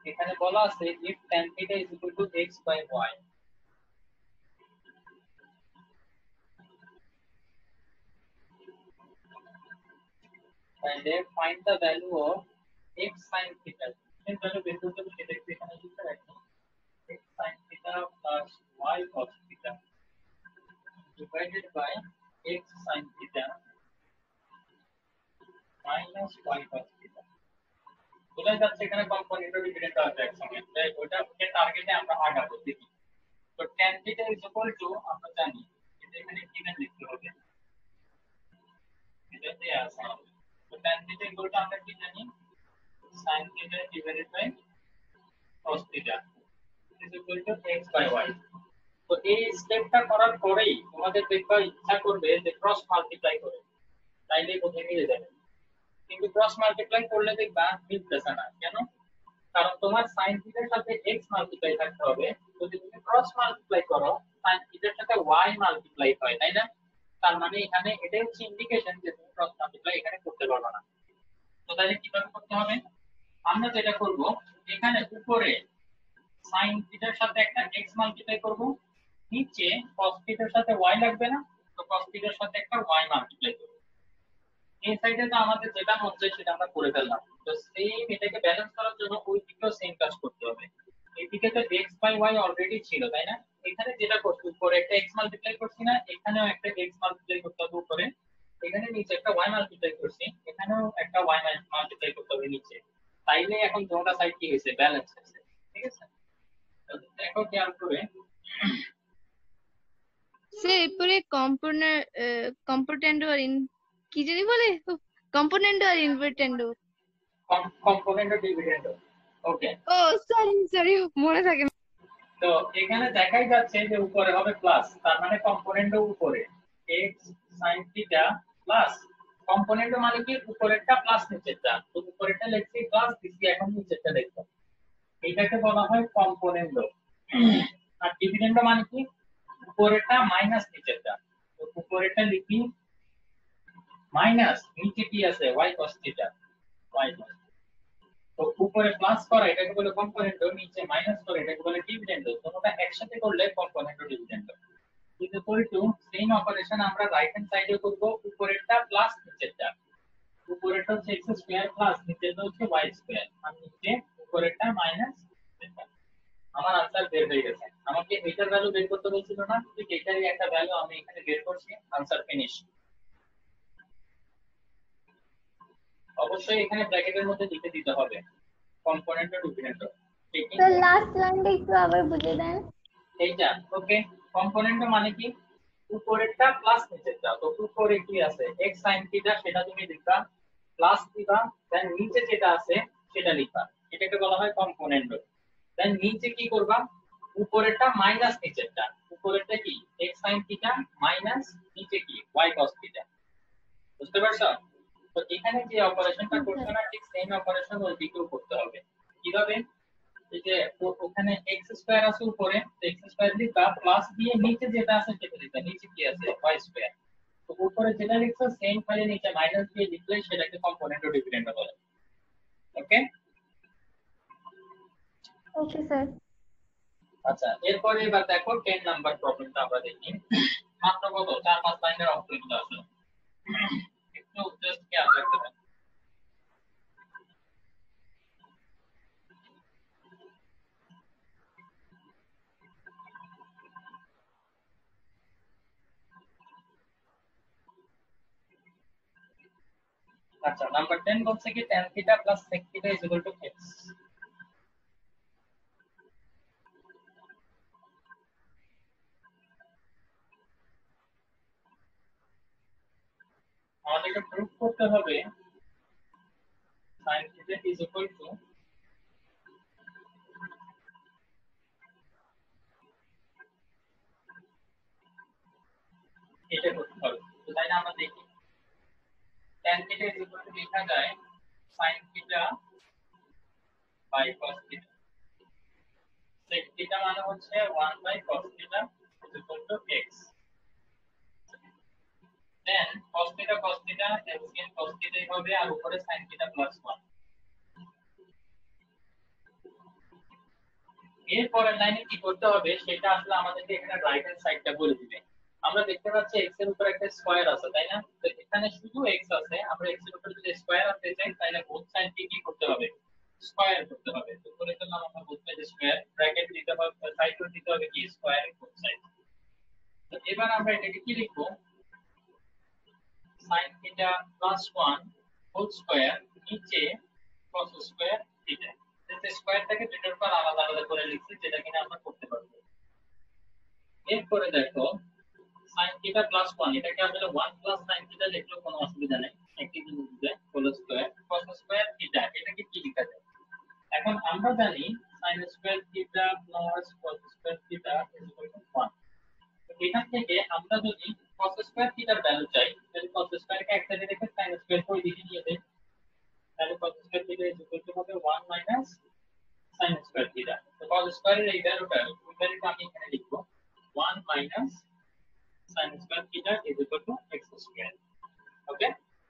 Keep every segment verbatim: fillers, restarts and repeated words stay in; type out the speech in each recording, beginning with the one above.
এখানে বলা আছে if tan theta is equal to x by y, তাহলে find the value of x sin theta, এর value বের করতে হবে, সেটা একটু এখানে লিখে রাখি। x sin theta plus y cos theta divided by x sin theta minus y cos theta। বোঝা যাচ্ছে এখানে কম্পোনেন্ট ও ডিভিডেন্ড আছে একসঙ্গে, তাই ওটা ওকে টার্গেটে আমরা আগাবো দেখি। তো tan theta is equal to, আমরা জানি এটা এখানে গিভেন লিখতে হবে, এটা দেয়া আছে। তো tan theta is equal to আমরা কি জানি, sin theta divided by cos theta is equal to x by y। তো এই স্টেপটা করার পরেই তোমাদের দেখবা ইচ্ছা করবে যে ক্রস মাল্টিপ্লাই করে, তাইলে কোথায় মিলে যাবে। কিন্তু ক্রস মাল্টিপ্লাই করলে দেখবা মিলতেছে না। কেন? কারণ তোমার sin থিটার সাথে x মাল্টিপ্লাই থাকতে হবে। যদি তুমি ক্রস মাল্টিপ্লাই করো sin থিটার সাথে y মাল্টিপ্লাই হয়, তাই না? তার মানে এখানে এটাই হচ্ছে ইন্ডিকেশন যে তুমি ক্রস মাল্টিপ্লাই এখানে করতে পারবে না। তো তাহলে কিভাবে করতে হবে? আমরা যেটা করব, এখানে উপরে sin থিটার সাথে একটা x মাল্টিপ্লাই করব, নিচে cos থিটার সাথে y লাগবে না, তো cos থিটার সাথে একটা y মাল্টিপ্লাই করব। এই সাইডে তো আমাদের যেটা হচ্ছে সেটা আমরা করে ফেললাম। তো সেম এটাকে ব্যালেন্স করার জন্য ওই দিকেও সেম কাজ করতে হবে। এইদিকে তো x বাই y অলরেডি ছিল, তাই না? এখানে যেটা করছি, উপরে একটা x মাল্টিপ্লাই করছি না, এখানেও একটা x মাল্টিপ্লাই করতে হবে উপরে, এখানে নিচে একটা y মাল্টিপ্লাই করছি, এখানেও একটা y মাল্টিপ্লাই করতে হবে নিচে। তাইলে এখন দুটো সাইড কি হয়েছে, ব্যালেন্স হয়েছে। ঠিক আছে, দেখো খেয়াল করে। সে এরপরে কম্পোনেন্ট কম্পোনেন্ডো আর ইন কি জানি বলে, কম্পোনেন্ডো আর ইনভার্টেন্ডো, কম্পোনেন্ট ও ডিভিডেন্ড। ওকে, ও সরি সরি মনে থাকে না। তো এখানে দেখাই যাচ্ছে যে উপরে হবে প্লাস, তার মানে কম্পোনেন্টও উপরে x sin theta plus component মানে কি, উপরেরটা প্লাস নিচেরটা। তো উপরেরটা লিখছি প্লাস দিছি, এখন নিচেরটা দেখো, এটাকে বলা হয় কম্পোনেন্ট। আর ডিভিডেন্ড মানে কি, উপরেরটা মাইনাস নিচেরটা। তো উপরেরটা লিখি মাইনাস, নিচে কি আছে y cos theta, y cos। তো উপরে প্লাস করা এটাকে বলে কম্পোনেন্ট, নিচে মাইনাস করা এটাকে বলে ডিভিডেন্ড। তোমরা একসাথে করলে কম্পোনেন্ট ও dividend. Is equal to same operation আমরা রাইট হ্যান্ড সাইডে করব, উপরেরটা প্লাস নিচেরটা। উপরেরটা হচ্ছে x স্কয়ার প্লাস নিচেরটা হচ্ছে y স্কয়ার, আর নিচে উপরেরটা মাইনাস নিচেরটা। আমার আনসার বের হয়ে গেছে। আমাকে এটার ভ্যালু বের করতে বলছিল না, ঠিক এটারই একটা ভ্যালু আমি এখানে বের করছি, আনসার ফিনিশ। অবশ্যই এখানে ব্র্যাকেটের মধ্যে লিখে দিতে হবে কম্পোনেন্ট ও ডিভিডেন্ড। ঠিক আছে, তো লাস্ট লাইনটা একটু আবার বুঝিয়ে দেন। এইটা ওকে। কম্পোনেন্ট মানে কি, উপরেরটা প্লাস নিচেরটা। তো উপরে কি আছে x sin থিটা, সেটা তুমি লিখবা প্লাস দিবা, দেন নিচে যেটা আছে সেটা লিখবা, এটাকে বলা হয় কম্পোনেন্ট। দেন নিচে কি করবা, উপরেরটা মাইনাস নিচেরটা। উপরেরটা কি x sin থিটা মাইনাস নিচে কি y cos থিটা। বুঝতে পারছো? তো এখানে যে অপারেশনটা করছো না, ঠিক সেম অপারেশন ওই দিকেও করতে হবে। কিভাবে? এই যে ওখানে x স্কয়ার আছে উপরে, x স্কয়ার লিখবা প্লাস দিয়ে নিচে যেটা আছে সেটা লিখবা, নিচে কি আছে y স্কয়ার। তো উপরে যেটা লিখছো সেম ফাইলে নিচে মাইনাস দিয়ে লিখলে সেটাকে কম্পোনেন্ট ও ডিভিডেন্ড বলে। Okay, okay sir. আচ্ছা, এরপরে এবার দেখো টেন নাম্বার প্রবলেমটা আমরা দেখি। মাত্র কত চার পাঁচ লাইনের অঙ্ক কিন্তু আসলে একটু জাস্ট খেয়াল রাখতে হবে। আচ্ছা, নাম্বার টেন বলছে কি tan theta plus sec theta is equal to x। আমাদেরকে প্রুফ করতে হবে sin theta is equal to এটা করতে হবে। তো তাই না, আমরা দেখি tan theta is equal to লেখা যায় sin theta by cos theta. sec theta মানে হচ্ছে one by cos theta is equal to x। Then cos theta cos theta LCM cos থিটাই হবে, আর উপরে sin থিটা প্লাস ওয়ান। এর পরের লাইনে কি করতে হবে সেটা আসলে আমাদেরকে এখানে রাইট হ্যান্ড সাইডটা বলে দিবে। আমরা দেখতে পাচ্ছি x এর উপর একটা স্কয়ার আছে তাই না, তো এখানে শুধু x আছে, আমরা x এর উপর যদি স্কয়ার আনতে চাই তাহলে বোথ সাইডকে কি করতে হবে, স্কয়ার করতে হবে। তো করে দিলাম আমরা বোথ সাইডে স্কয়ার, ব্র্যাকেট দিতে হবে, সাইড করে দিতে হবে কি স্কয়ার বোথ সাইড। তো এবার আমরা এটাকে কি লিখব, sin theta plus one whole square নিচে cos স্কয়ার থিটা। এই স্কয়ারটাকে দুটোর পর আলাদা আলাদা করে লিখছি যেটা কিনা আমরা করতে পারবো। এরপরে দেখো sin থিটা প্লাস ওয়ান, এটাকে আমরা ওয়ান প্লাস sin থিটা লিখলেও কোনো অসুবিধা নেই, একই জিনিস যায় whole square cos square theta. এটাকে কি লেখা যায়, এখন আমরা জানি sin square theta plus cos square theta equal to one. তো এখান থেকে আমরা যদি cos স্কয়ার থিটার ভ্যালু চাই তাহলে cos স্কয়ারকে এক সাইডে রেখে sin স্কয়ার করে দিকে নিয়ে দেই, তাহলে cos square theta equal to হবে one minus sin square theta. তো cos স্কয়ারের এই ভ্যালুটা ওই ভ্যালুটা আমি এখানে লিখব one minus sin square theta equal to x square. Okay,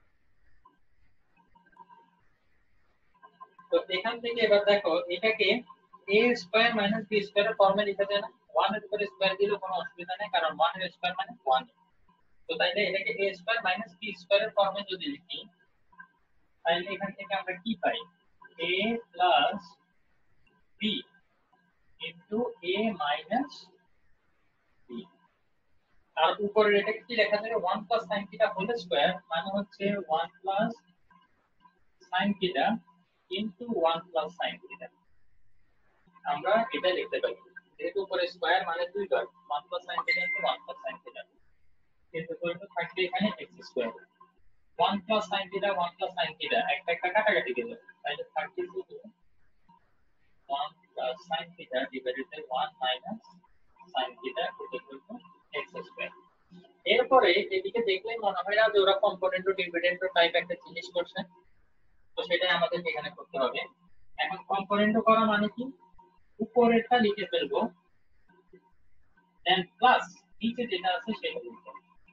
তো এখান থেকে এবার দেখো এটাকে a square minus b square এর ফর্মে লিখা যায় না, ওয়ান এর উপরে স্কয়ার দিলে কোনো অসুবিধা নেই কারণ ওয়ান এর স্কয়ার মানে ওয়ান। তো তাইলে এটাকে a square minus b square এর ফর্মে যদি লিখি তাহলে এখান থেকে আমরা কি পাই, a plus b into a minus b। আর উপরে এটাকে কি লেখা যাবে one plus sin theta whole square মানে হচ্ছে one plus sin theta into one plus sin theta. আমরা এটা লিখতে পারি যেহেতু উপরে স্কয়ার মানে দুই বার one plus sin theta into one plus sin theta এর উপরে থাকবে এখানে x square. One plus sin theta one plus sin theta একটা একটা কাটাকাটি গেল, তাহলে থাকবে শুধু one plus sin theta divided by one minus sin theta equal to x square. এরপরে এদিকে দেখলেই মনে হয় না যে ওরা কম্পোনেন্ট ও ডিভিডেন্ড টাইপ একটা জিনিস করছে, তো সেটাই আমাদের এখানে করতে হবে। এখন কম্পোনেন্ট করা মানে কি, উপরেরটা লিখে ফেলবো দেন প্লাস নিচে যেটা আছে সেটা লিখবো।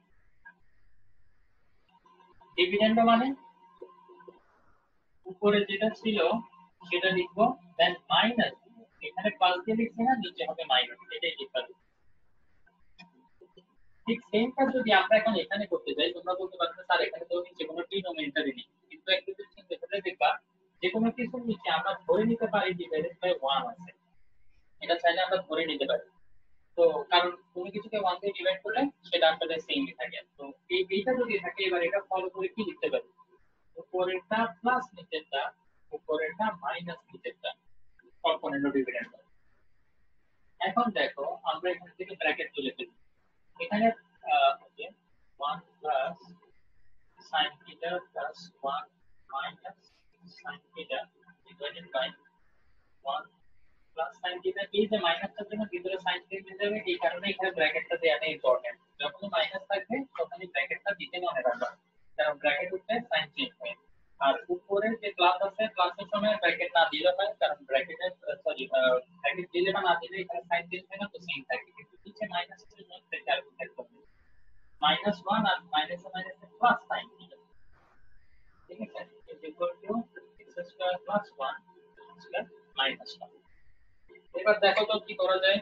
ডিভিডেন্ড মানে উপরে যেটা ছিল সেটা লিখবো দেন মাইনাস, এখানে প্লাস দিয়ে লিখছি না নিচে হবে মাইনাস, এটাই লিখতে হবে। ঠিক সেম কাজ যদি আমরা এখন এখানে করতে যাই তোমরা বলতে পারবে স্যার এখানে তো নিচে কোনো ডিনোমিনেটরই নেই, কিন্তু একটু যদি চিন্তা করে দেখবা যে কোনো কিছুর নিচে আমরা ধরে নিতে পারি ডিভাইডেড বাই ওয়ান আছে, এটা চাইলে আমরা ধরে নিতে পারি। তো কারণ কোনো কিছুকে ওয়ান দিয়ে ডিভাইড করলে সেটা আসলে সেমই থাকে। তো এই এইটা যদি থাকে এবার এটা ফলো করে কি লিখতে পারি, উপরেরটা প্লাস নিচেরটা উপরেরটা মাইনাস নিচেরটা কম্পোনেন্ট ডিভিডেন্ড। এখন দেখো আমরা এখান থেকে ব্র্যাকেট তুলে ফেলি, এখানে okay one plus sin theta plus one minus sin theta divided by one plus sin theta. এই যে মাইনাসটার জন্য ভিতরে sin থিটা দিতে হবে, এই কারণে এখানে ব্র্যাকেটটা দেওয়াটা ইম্পর্টেন্ট। যখন মাইনাস থাকবে তখন এই ব্র্যাকেটটা দিতে মনে রাখবা, কারণ ব্র্যাকেট উঠলে সাইন চেঞ্জ হয়। আর উপরে যে প্লাস আছে প্লাসের সময় ব্র্যাকেট না দিলে হয়, কারণ ব্র্যাকেটের সরি ব্র্যাকেট দিলে বা না দিলে এখানে সাইন চেঞ্জ হয় না, তো সেম থাকে। কিন্তু নিচে মাইনাস এর জন্য সেটা আর থাকবে মাইনাস ওয়ান আর minus minus plus sine theta, ঠিক আছে, is equal to x square plus one square minus one. এবার দেখো তো কি করা যায়,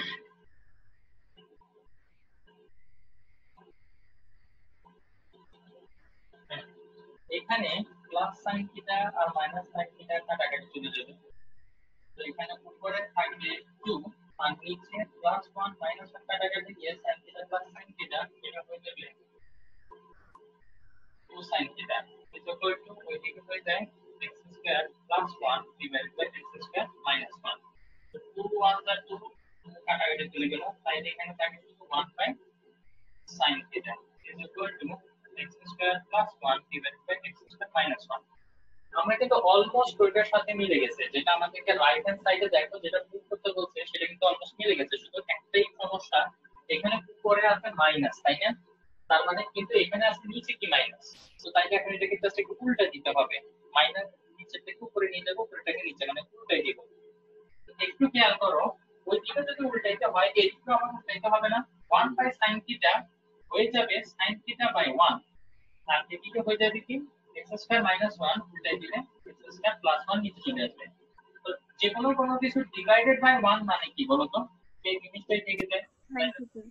এখানে প্লাস sin থিটা আর মাইনাস sin থিটা কাটাকাটি চলে যাবে, তো এখানে উপরে থাকবে টু আর নিচে প্লাস ওয়ান মাইনাস ওয়ান কাটাকাটি গিয়ে sin theta plus sin theta এটা হয়ে যাবে two sin theta is equal to ওইদিকে হয়ে যায় x square plus one divided by x square minus one. তো টু ওয়ান আর টু কাটাকাটি চলে গেল, তাই এখানে থাকে শুধু one by sin theta is equal to x square plus one divided by x square minus one. আমরা কিন্তু অলমোস্ট ওইটার সাথে মিলে গেছে, যেটা আমাদেরকে রাইট হ্যান্ড সাইডে দেখো যেটা প্রুভ করতে বলছে সেটা কিন্তু অলমোস্ট মিলে গেছে, শুধু একটাই সমস্যা এখানে উপরে আছে মাইনাস, তাই না, তার মানে কিন্তু এখানে আছে নিচে কি মাইনাস, তো তাই এখন এটাকে জাস্ট একটু উল্টা দিতে হবে, মাইনাস নিচে থেকে উপরে নিয়ে যাবো, উপরেটাকে নিচে মানে উল্টাই দিব। একটু খেয়াল করো ওই দিকে যদি উল্টাইতে হয় এই দিকে আমার উল্টাইতে হবে না, ওয়ান বাই sin থিটা হয়ে যাবে sin থিটা বাই ওয়ান, আর এদিকে হয়ে যাবে কি x স্কয়ার মাইনাস ওয়ান উল্টাই দিলে x স্কয়ার প্লাস ওয়ান নিচে চলে আসবে। তো যে কোনো কোনো কিছু ডিভাইডেড বাই ওয়ান মানে কি বলো তো, সেই জিনিসটাই থেকে যায়। Thank you, sir.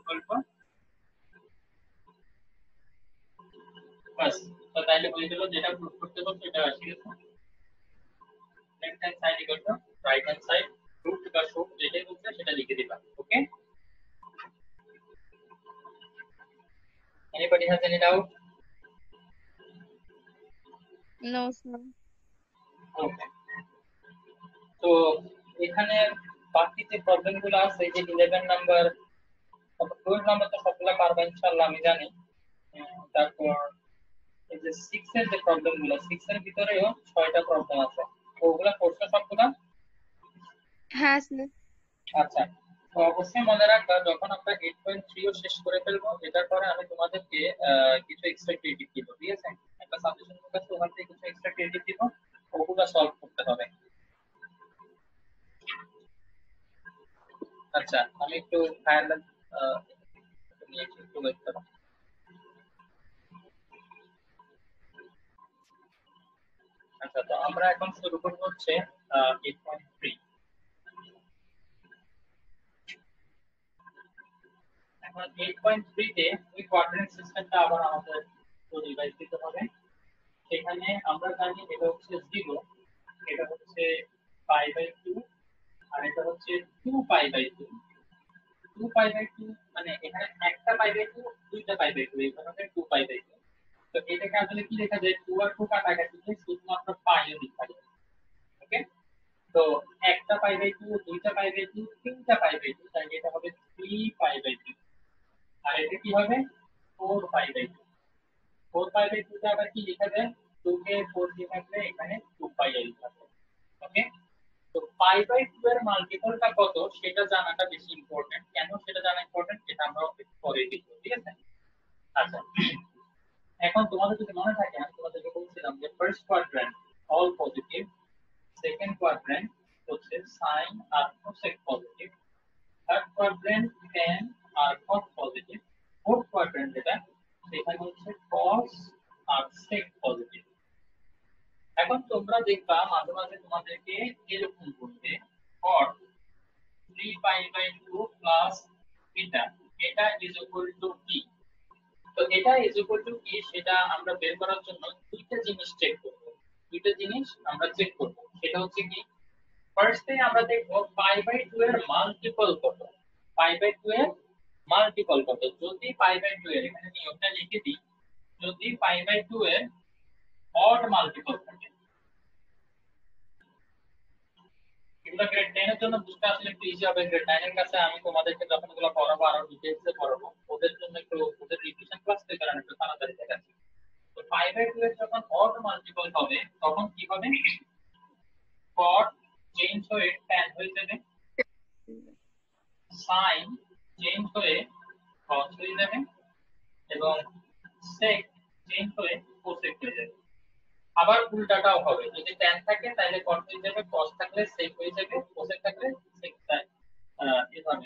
বাস, তো তাইলে হয়ে গেল, যেটা প্রুফ করতে বলছো এটা আসে গেছে। Left hand side equal to right hand side, root বা শো যেটাই বলছে সেটা লিখে দিবা। ওকে, anybody has any doubt? No, sir. ওকে, তো এখানে বাকি যে প্রবলেমগুলো আছে, এই যে ইলেভেন নাম্বার, টুয়েলভ নাম্বার তো সবগুলা পারবা ইনশাআল্লাহ আমি জানি। উম, তারপর এই যে সিক্স এর যে প্রবলেমগুলো, সিক্স এর ভিতরেও ছয়টা প্রবলেম আছে, তো ওগুলা করছো সবগুলা? হ্যাঁ স্যার। আচ্ছা, তো অবশ্যই মনে রাখবা যখন আমরা এইট পয়েন্ট থ্রি ও শেষ করে ফেলবো, এটার পরে আমি তোমাদেরকে আহ, কিছু এক্সট্রা ক্রেডিট দিব, ঠিক আছে? একটা সাজেশন কাছে ওখান থেকে কিছু এক্সট্রা ক্রেডিট দিব, ওগুলো সলভ করতে হবে। আচ্ছা, আমি একটু ফায়ারলেস নিয়ে একটু ওয়েট করো। আচ্ছা, তো আমরা এখন শুরু করবো হচ্ছে এইট পয়েন্ট থ্রি। এখন এইট পয়েন্ট থ্রি তে ওই কোয়াড্রেন্ট সিস্টেমটা আবার আমাদের রিভাইজ দিতে হবে। সেখানে আমরা জানি এটা হচ্ছে জিরো, এটা হচ্ছে পাই বাই টু, আর এটা হচ্ছে two pi by two. Two pi by two মানে এখানে একটা পাই বাই টু, দুইটা পাই বাই টু, এই ধরনের টু পাই বাই টু। তো এটাকে আসলে কি লেখা যায়, টু আর টু কাটাকাটি দিয়ে শুধুমাত্র পাই এ লেখা যায়। ওকে, তো একটা পাই বাই টু, দুইটা পাই বাই টু, তিনটা পাই বাই টু, তাই এটা হবে থ্রি পাই বাই টু। আর এটা কি হবে, four pi by two. Four pi by two টা আবার কি লেখা যায়, টু কে ফোর দিয়ে থাকলে এখানে টু পাই এ লেখা যায়। ওকে, তো পাই বাই টু এর মাল্টিপলটা কত সেটা জানাটা বেশি ইম্পর্টেন্ট। কেন সেটা জানা ইম্পর্টেন্ট সেটা আমরা একটু পরে দেখব, ঠিক আছে? আচ্ছা, এখন তোমাদের যদি মনে থাকে আমি তোমাদেরকে বলছিলাম যে first quadrant all positive, second quadrant হচ্ছে সাইন আর cosec positive, third quadrant tan আর কট পজিটিভ, ফোর্থ কোয়াড্র্যান্ট যেটা সেখানে হচ্ছে কস আর সেক পজিটিভ। এখন তোমরা দেখবা মাঝে মাঝে তোমাদেরকে এরকম বলবে cot three pi by two plus beta, এটা ইজ ইকুয়াল টু কি। তো এটা ইজ ইকুয়াল টু কি সেটা আমরা বের করার জন্য দুইটা জিনিস চেক করব। দুইটা জিনিস আমরা চেক করব, সেটা হচ্ছে কি, ফার্স্টে আমরা দেখব পাই বাই টু এর মাল্টিপল কত। পাই বাই টু এর মাল্টিপল কত, যদি পাই বাই টু এর, এখানে নিয়মটা লিখে দিই, যদি পাই বাই টু এর অড মাল্টিপল থাকে, এগুলো গ্রেড টেন এর জন্য বুঝতে আসলে একটু ইজি হবে। গ্রেড নাইন এর কাছে আমি তোমাদেরকে যখন এগুলো পড়াবো আরো ডিটেইলস এ পড়াবো, ওদের জন্য একটু ওদের রিভিশন ক্লাস থেকে কারণ একটু তাড়াতাড়ি দেখাচ্ছি। তো পাই বাই টু এর যখন অড মাল্টিপল হবে তখন কি হবে, cot চেঞ্জ হয়ে tan হয়ে যাবে, sin চেঞ্জ হয়ে cos হয়ে যাবে, এবং sec চেঞ্জ হয়ে cosec হয়ে যাবে। আবার উল্টাটাও হবে, যদি tan থাকে তাহলে cot হয়ে যাবে, cos থাকলে sec হয়ে যাবে, cosec থাকলে sec এভাবে,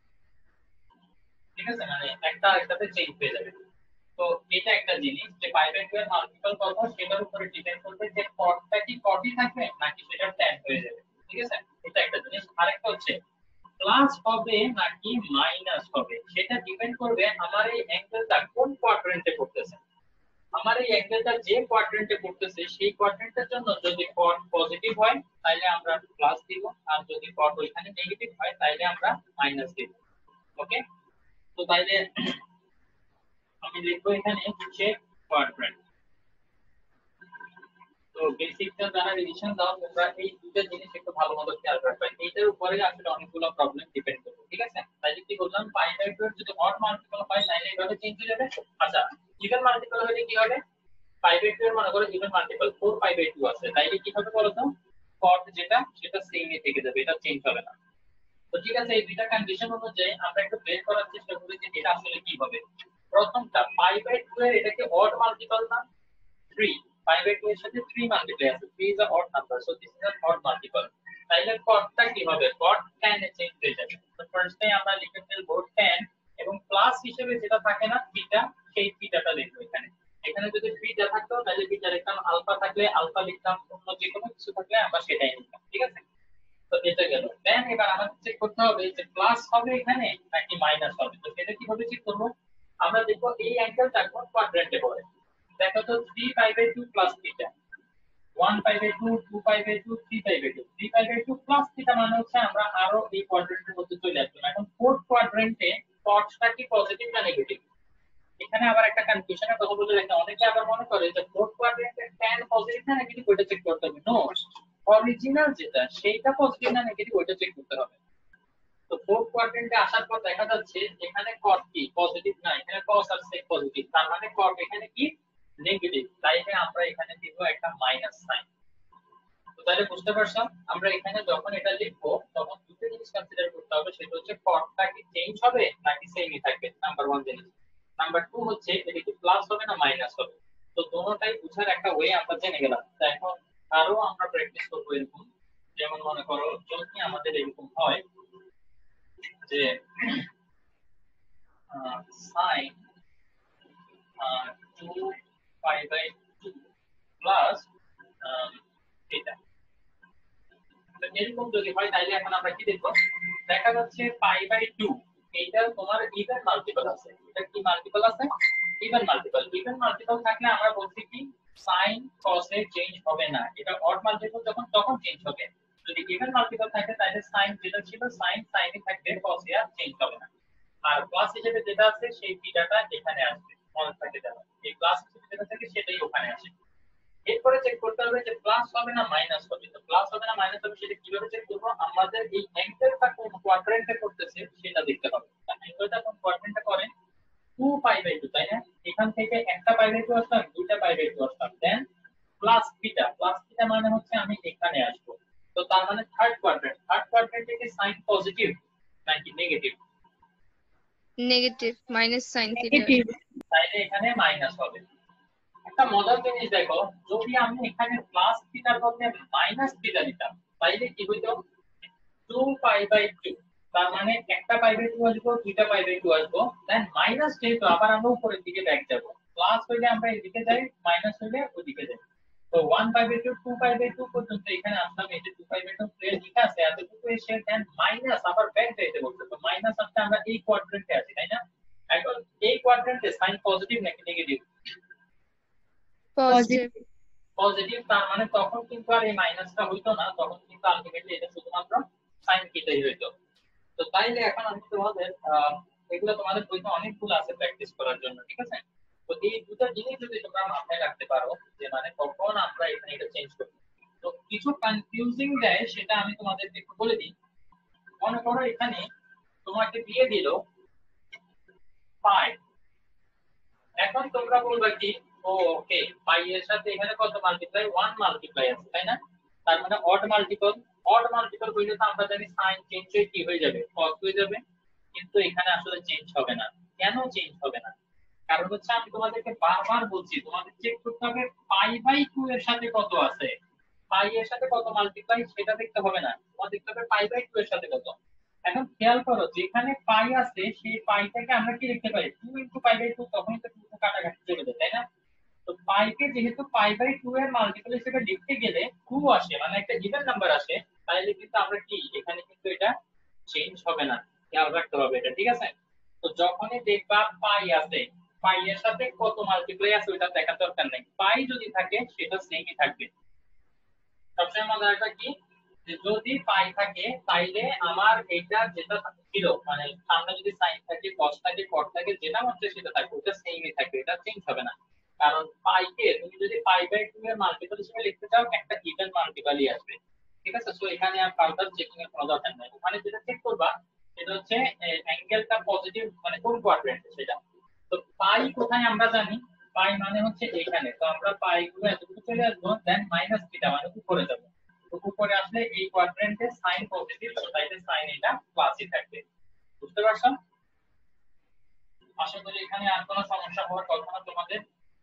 ঠিক আছে? মানে একটা একটাতে চেঞ্জ হয়ে যাবে। তো এটা একটা জিনিস যে পাই বাই টু এর মাল্টিপল কত সেটার উপরে ডিপেন্ড করবে যে কটটা কি কটই থাকবে নাকি সেটা tan হয়ে যাবে, ঠিক আছে? এটা একটা জিনিস। আরেকটা হচ্ছে প্লাস হবে নাকি মাইনাস হবে, সেটা ডিপেন্ড করবে আমার এই অ্যাঙ্গেলটা কোন কোয়াড্রেন্টে পড়তেছে। আমার এই অ্যাঙ্গেলটা যে কোয়াড্রেন্টে পড়তেছে সেই কোয়াড্রেন্টের জন্য যদি কট পজিটিভ হয় তাহলে আমরা প্লাস দিব, আর যদি কট ওইখানে নেগেটিভ হয় তাহলে আমরা মাইনাস দিব। ওকে, তো তাইলে আমি লিখবো এখানে হচ্ছে কোয়াড্রেন্ট। তো বেসিকটা যারা রিভিশন দাও তোমরা এই দুটো জিনিস একটু ভালো মতো খেয়াল রাখবে, এইটার উপরে আসলে অনেকগুলো প্রবলেম ডিপেন্ড করবে, ঠিক আছে? তাইলে কি বললাম, পাই বাই টু এর যদি অড মাল্টিপল হয় তাহলে এইভাবে চেঞ্জ হয়ে যাবে। আচ্ছা, ইভেন মাল্টিপল হলে কি হবে, পাই বাই টু এর মনে করো even multiple four pi by two আছে, তাইলে কি হবে বলো তো, কট যেটা সেটা সেম এ থেকে যাবে, এটা চেঞ্জ হবে না। তো ঠিক আছে, এই দুইটা কন্ডিশন অনুযায়ী আমরা একটু বের করার চেষ্টা করি যে এটা আসলে কি হবে। প্রথমটা পাই বাই টু এর এটাকে অড মাল্টিপল না, থ্রি, পাই বাই টু এর সাথে থ্রি মাল্টিপ্লাই আছে, three is a odd number, so this is an odd multiple. তাইলে কটটা কি হবে, কট tan এ চেঞ্জ হয়ে যাবে। তো ফার্স্টে আমরা লিখে ফেলবো tan, এবং প্লাস হিসেবে যেটা থাকে না থিটা, সেই থিটাটা লিখবো এখানে। এখানে যদি থিটা থাকতো তাহলে থিটা লিখতাম, আলফা থাকলে আলফা লিখতাম, অন্য যে কোনো কিছু থাকলে আমরা সেটাই লিখতাম, ঠিক আছে? এটা গেল। দেন এবার আমাদের চেক করতে হবে যে প্লাস হবে এখানে নাকি মাইনাস হবে। তো সেটা কিভাবে চেক করব? আমরা দেখব এই অ্যাঙ্গেলটা কোন কোয়াড্রেন্টে পড়ে। দেখো তো three pi by two plus theta, one pi by two, two pi by two, three pi by two. Three pi by two plus theta মানে হচ্ছে আমরা আরো এই কোয়াড্রেন্টের মধ্যে চলে আসলাম। এখন ফোর্থ কোয়াড্রেন্টে কটটা কি পজিটিভ না নেগেটিভ? এখানে আবার একটা কনফিউশনের কথা বলে রাখি, অনেকে আবার মনে করে যে ফোর্থ কোয়াড্রেন্টে ট্যান পজিটিভ না নেগেটিভ ওইটা চেক করতে হবে। নো, অরিজিনাল যেটা সেইটা পজিটিভ না নেগেটিভ ওইটা চেক করতে হবে। তো ফোর্থ কোয়াড্রেন্টে আসার পর দেখা যাচ্ছে এখানে কট কি পজিটিভ না, এখানে কস আর সেক পজিটিভ, তার মানে কট এখানে কি নেগেটিভ, তাইলে আমরা এখানে দিব একটা মাইনাস সাইন। তো তাহলে বুঝতে পারছো আমরা এখানে যখন এটা লিখবো তখন দুটো জিনিস কনসিডার করতে হবে, সেটা হচ্ছে কটটা কি চেঞ্জ হবে নাকি সেমই থাকবে, নাম্বার ওয়ান জিনিস। নাম্বার টু হচ্ছে এটা কি প্লাস হবে না মাইনাস হবে। তো দোনোটাই বুঝার একটা ওয়ে আমরা জেনে গেলাম। তো এখন আরো আমরা প্র্যাকটিস করবো এরকম, যেমন মনে করো যদি আমাদের এরকম হয় যে sine two pi by two plus এটা, এরকম যদি হয় তাহলে এখন আমরা কি দেখবো, দেখা যাচ্ছে পাই বাই টু এইটা তোমার ইভেন মাল্টিপল আছে। এটা কি মাল্টিপল আছে? Even multiple. ইভেন মাল্টিপল থাকলে আমরা বলছি কি সাইন কস এ চেঞ্জ হবে না, এটা অড মাল্টিপল যখন তখন চেঞ্জ হবে। যদি ইভেন মাল্টিপল থাকে তাহলে সাইন যেটা ছিল সাইন সাইনই থাকবে, কস এ আর চেঞ্জ হবে না। আর প্লাস হিসেবে যেটা আছে সেই থিটাটা এখানে আসবে, মনে থাকে যাবে এই প্লাস হিসেবে যেটা থাকে সেটাই ওখানে আসে। এরপরে চেক করতে হবে যে প্লাস হবে না মাইনাস হবে। তো প্লাস হবে না মাইনাস হবে সেটা কিভাবে চেক করব? আমাদের এই অ্যাঙ্গেলটা কোন কোয়াড্রেন্টে করতেছে সেটা দেখতে হবে। অ্যাঙ্গেলটা কোন কোয়াড্রেন্টে করে? টু পাই বাই টু, তাই না? এখান থেকে একটা পাই বাই টু আসলাম, দুইটা পাই বাই টু আসলাম, then plus theta. Plus theta মানে হচ্ছে আমি এখানে আসব। তো তার মানে থার্ড কোয়াড্রেন্ট। থার্ড কোয়াড্রেন্টে কি সাইন পজিটিভ নাকি negative? Negative, minus sine theta. তাইলে এখানে মাইনাস হবে। একটা মজার জিনিস দেখো, যদি আমি এখানে প্লাস থিটার বদলে মাইনাস থিটা দিতাম তাইলে কি হইতো? টু পাই বাই টু, তার মানে একটা পাই বাই টু আসবো, দুইটা পাই বাই টু আসবো, দেন মাইনাস যেহেতু আবার আমরা উপরের দিকে ব্যাক যাব। প্লাস হইলে আমরা এদিকে যাই, মাইনাস হইলে ওইদিকে যাই। তো one pi by two, two pi by two পর্যন্ত এখানে আসলাম, এই যে two pi by two plain লেখা আছে এতটুকু এসে দেন মাইনাস আবার ব্যাক যাইতে বলছে। তো মাইনাস আসলে আমরা এই কোয়াড্রেন্টে আছি, তাই না? এখন এই কোয়াড্রেন্টে সাইন পজিটিভ নাকি নেগেটিভ? পজিটিভ। পজিটিভ, তার মানে তখন কিন্তু আর এই মাইনাসটা হইতো না, তখন কিন্তু আলটিমেটলি এটা শুধুমাত্র সাইন থিটাই হইতো। তো তাইলে এখন আমি তোমাদের এগুলো তোমাদের বইতে অনেকগুলো আছে প্র্যাকটিস করার জন্য, ঠিক আছে? তো এই দুটো জিনিস যদি তোমরা মাথায় রাখতে পারো যে মানে কখন আমরা এখানে এটা চেঞ্জ করব। তো কিছু কনফিউজিং দেয় সেটা আমি তোমাদেরকে একটু বলে দিই। মনে করো এখানে তোমাকে দিয়ে দিল পাই, এখন তোমরা বলবা কি ও ওকে পাই এর সাথে এখানে কত মাল্টিপ্লাই? ওয়ান মাল্টিপ্লাই আছে, তাই না? তার মানে অড মাল্টিপল। অড মাল্টিপল হইলে তো আমরা জানি সাইন চেঞ্জ হয়ে কি হয়ে যাবে? কস হয়ে যাবে। কিন্তু এখানে আসলে চেঞ্জ হবে না। কেন চেঞ্জ হবে না? কারণ হচ্ছে আমি তোমাদেরকে বারবার বলছি তোমাদের চেক করতে হবে পাই বাই টু এর সাথে কত আছে। পাই এর সাথে কত মাল্টিপ্লাই সেটা দেখতে হবে না, তোমাদের দেখতে হবে পাই বাই টু এর সাথে কত। এখন খেয়াল করো যেখানে পাই আছে সেই পাইটাকে আমরা কি লিখতে পারি? Two into pi by two, তখন তো টু কাটাকাটি চলে যায়, তাই না? তো পাইকে যেহেতু পাই বাই টু এর মাল্টিপল হিসেবে লিখতে গেলে টু আসে, মানে একটা ইভেন নাম্বার আসে, তাহলে কিন্তু আমরা কি এখানে কিন্তু এটা চেঞ্জ হবে না, খেয়াল রাখতে হবে এটা, ঠিক আছে? তো যখনই দেখবা পাই আছে, পাই এর সাথে কত মাল্টিপ্লাই আছে ওটা দেখার দরকার নেই, পাই যদি থাকে সেটা সেমই থাকবে। সবসময় মনে রাখা কি যে যদি পাই থাকে তাইলে আমার এটা যেটা ছিল মানে সামনে যদি সাইন থাকে কস থাকে কট থাকে যেটা হচ্ছে সেটা থাকবে, ওটা সেমই থাকবে, এটা চেঞ্জ হবে না। কারণ পাইকে তুমি যদি পাই বাই টু এর মাল্টিপল হিসেবে লিখতে চাও একটা ইভেন মাল্টিপলই আসবে, ঠিক আছে? সো এখানে আর ফার্দার চেকিং এর কোনো দরকার নাই। ওখানে যেটা চেক করবা সেটা হচ্ছে অ্যাঙ্গেলটা পজিটিভ মানে কোন কোয়াড্রেন্টে সেটা। তো পাই কোথায় আমরা জানি? পাই মানে হচ্ছে এখানে, তো আমরা পাই গুলো এতটুকু চলে আসবো, দেন মাইনাস থিটা মানে উপরে যাবো। তো উপরে আসলে এই কোয়াড্রেন্টে সাইন পজিটিভ, তো তাইলে সাইন এটা প্লাসই থাকবে। বুঝতে পারছো? আশা করি এখানে আর কোনো সমস্যা হওয়ার কথা না তোমাদের।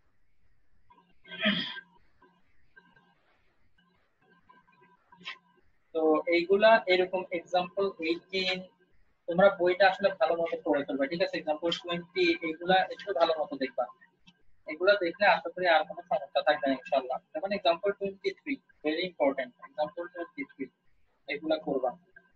তো এইগুলা এরকম এক্সাম্পল এইটিন তোমরা বইটা আসলে ভালো মতো পড়ে ফেলবে, ঠিক আছে? এক্সাম্পল টোয়েন্টি এগুলা একটু ভালো মতো দেখবা, এগুলা দেখলে আশা করি আর কোনো সমস্যা থাকবে না ইনশাআল্লাহ। যেমন example twenty three very important, example twenty three এগুলা করবা।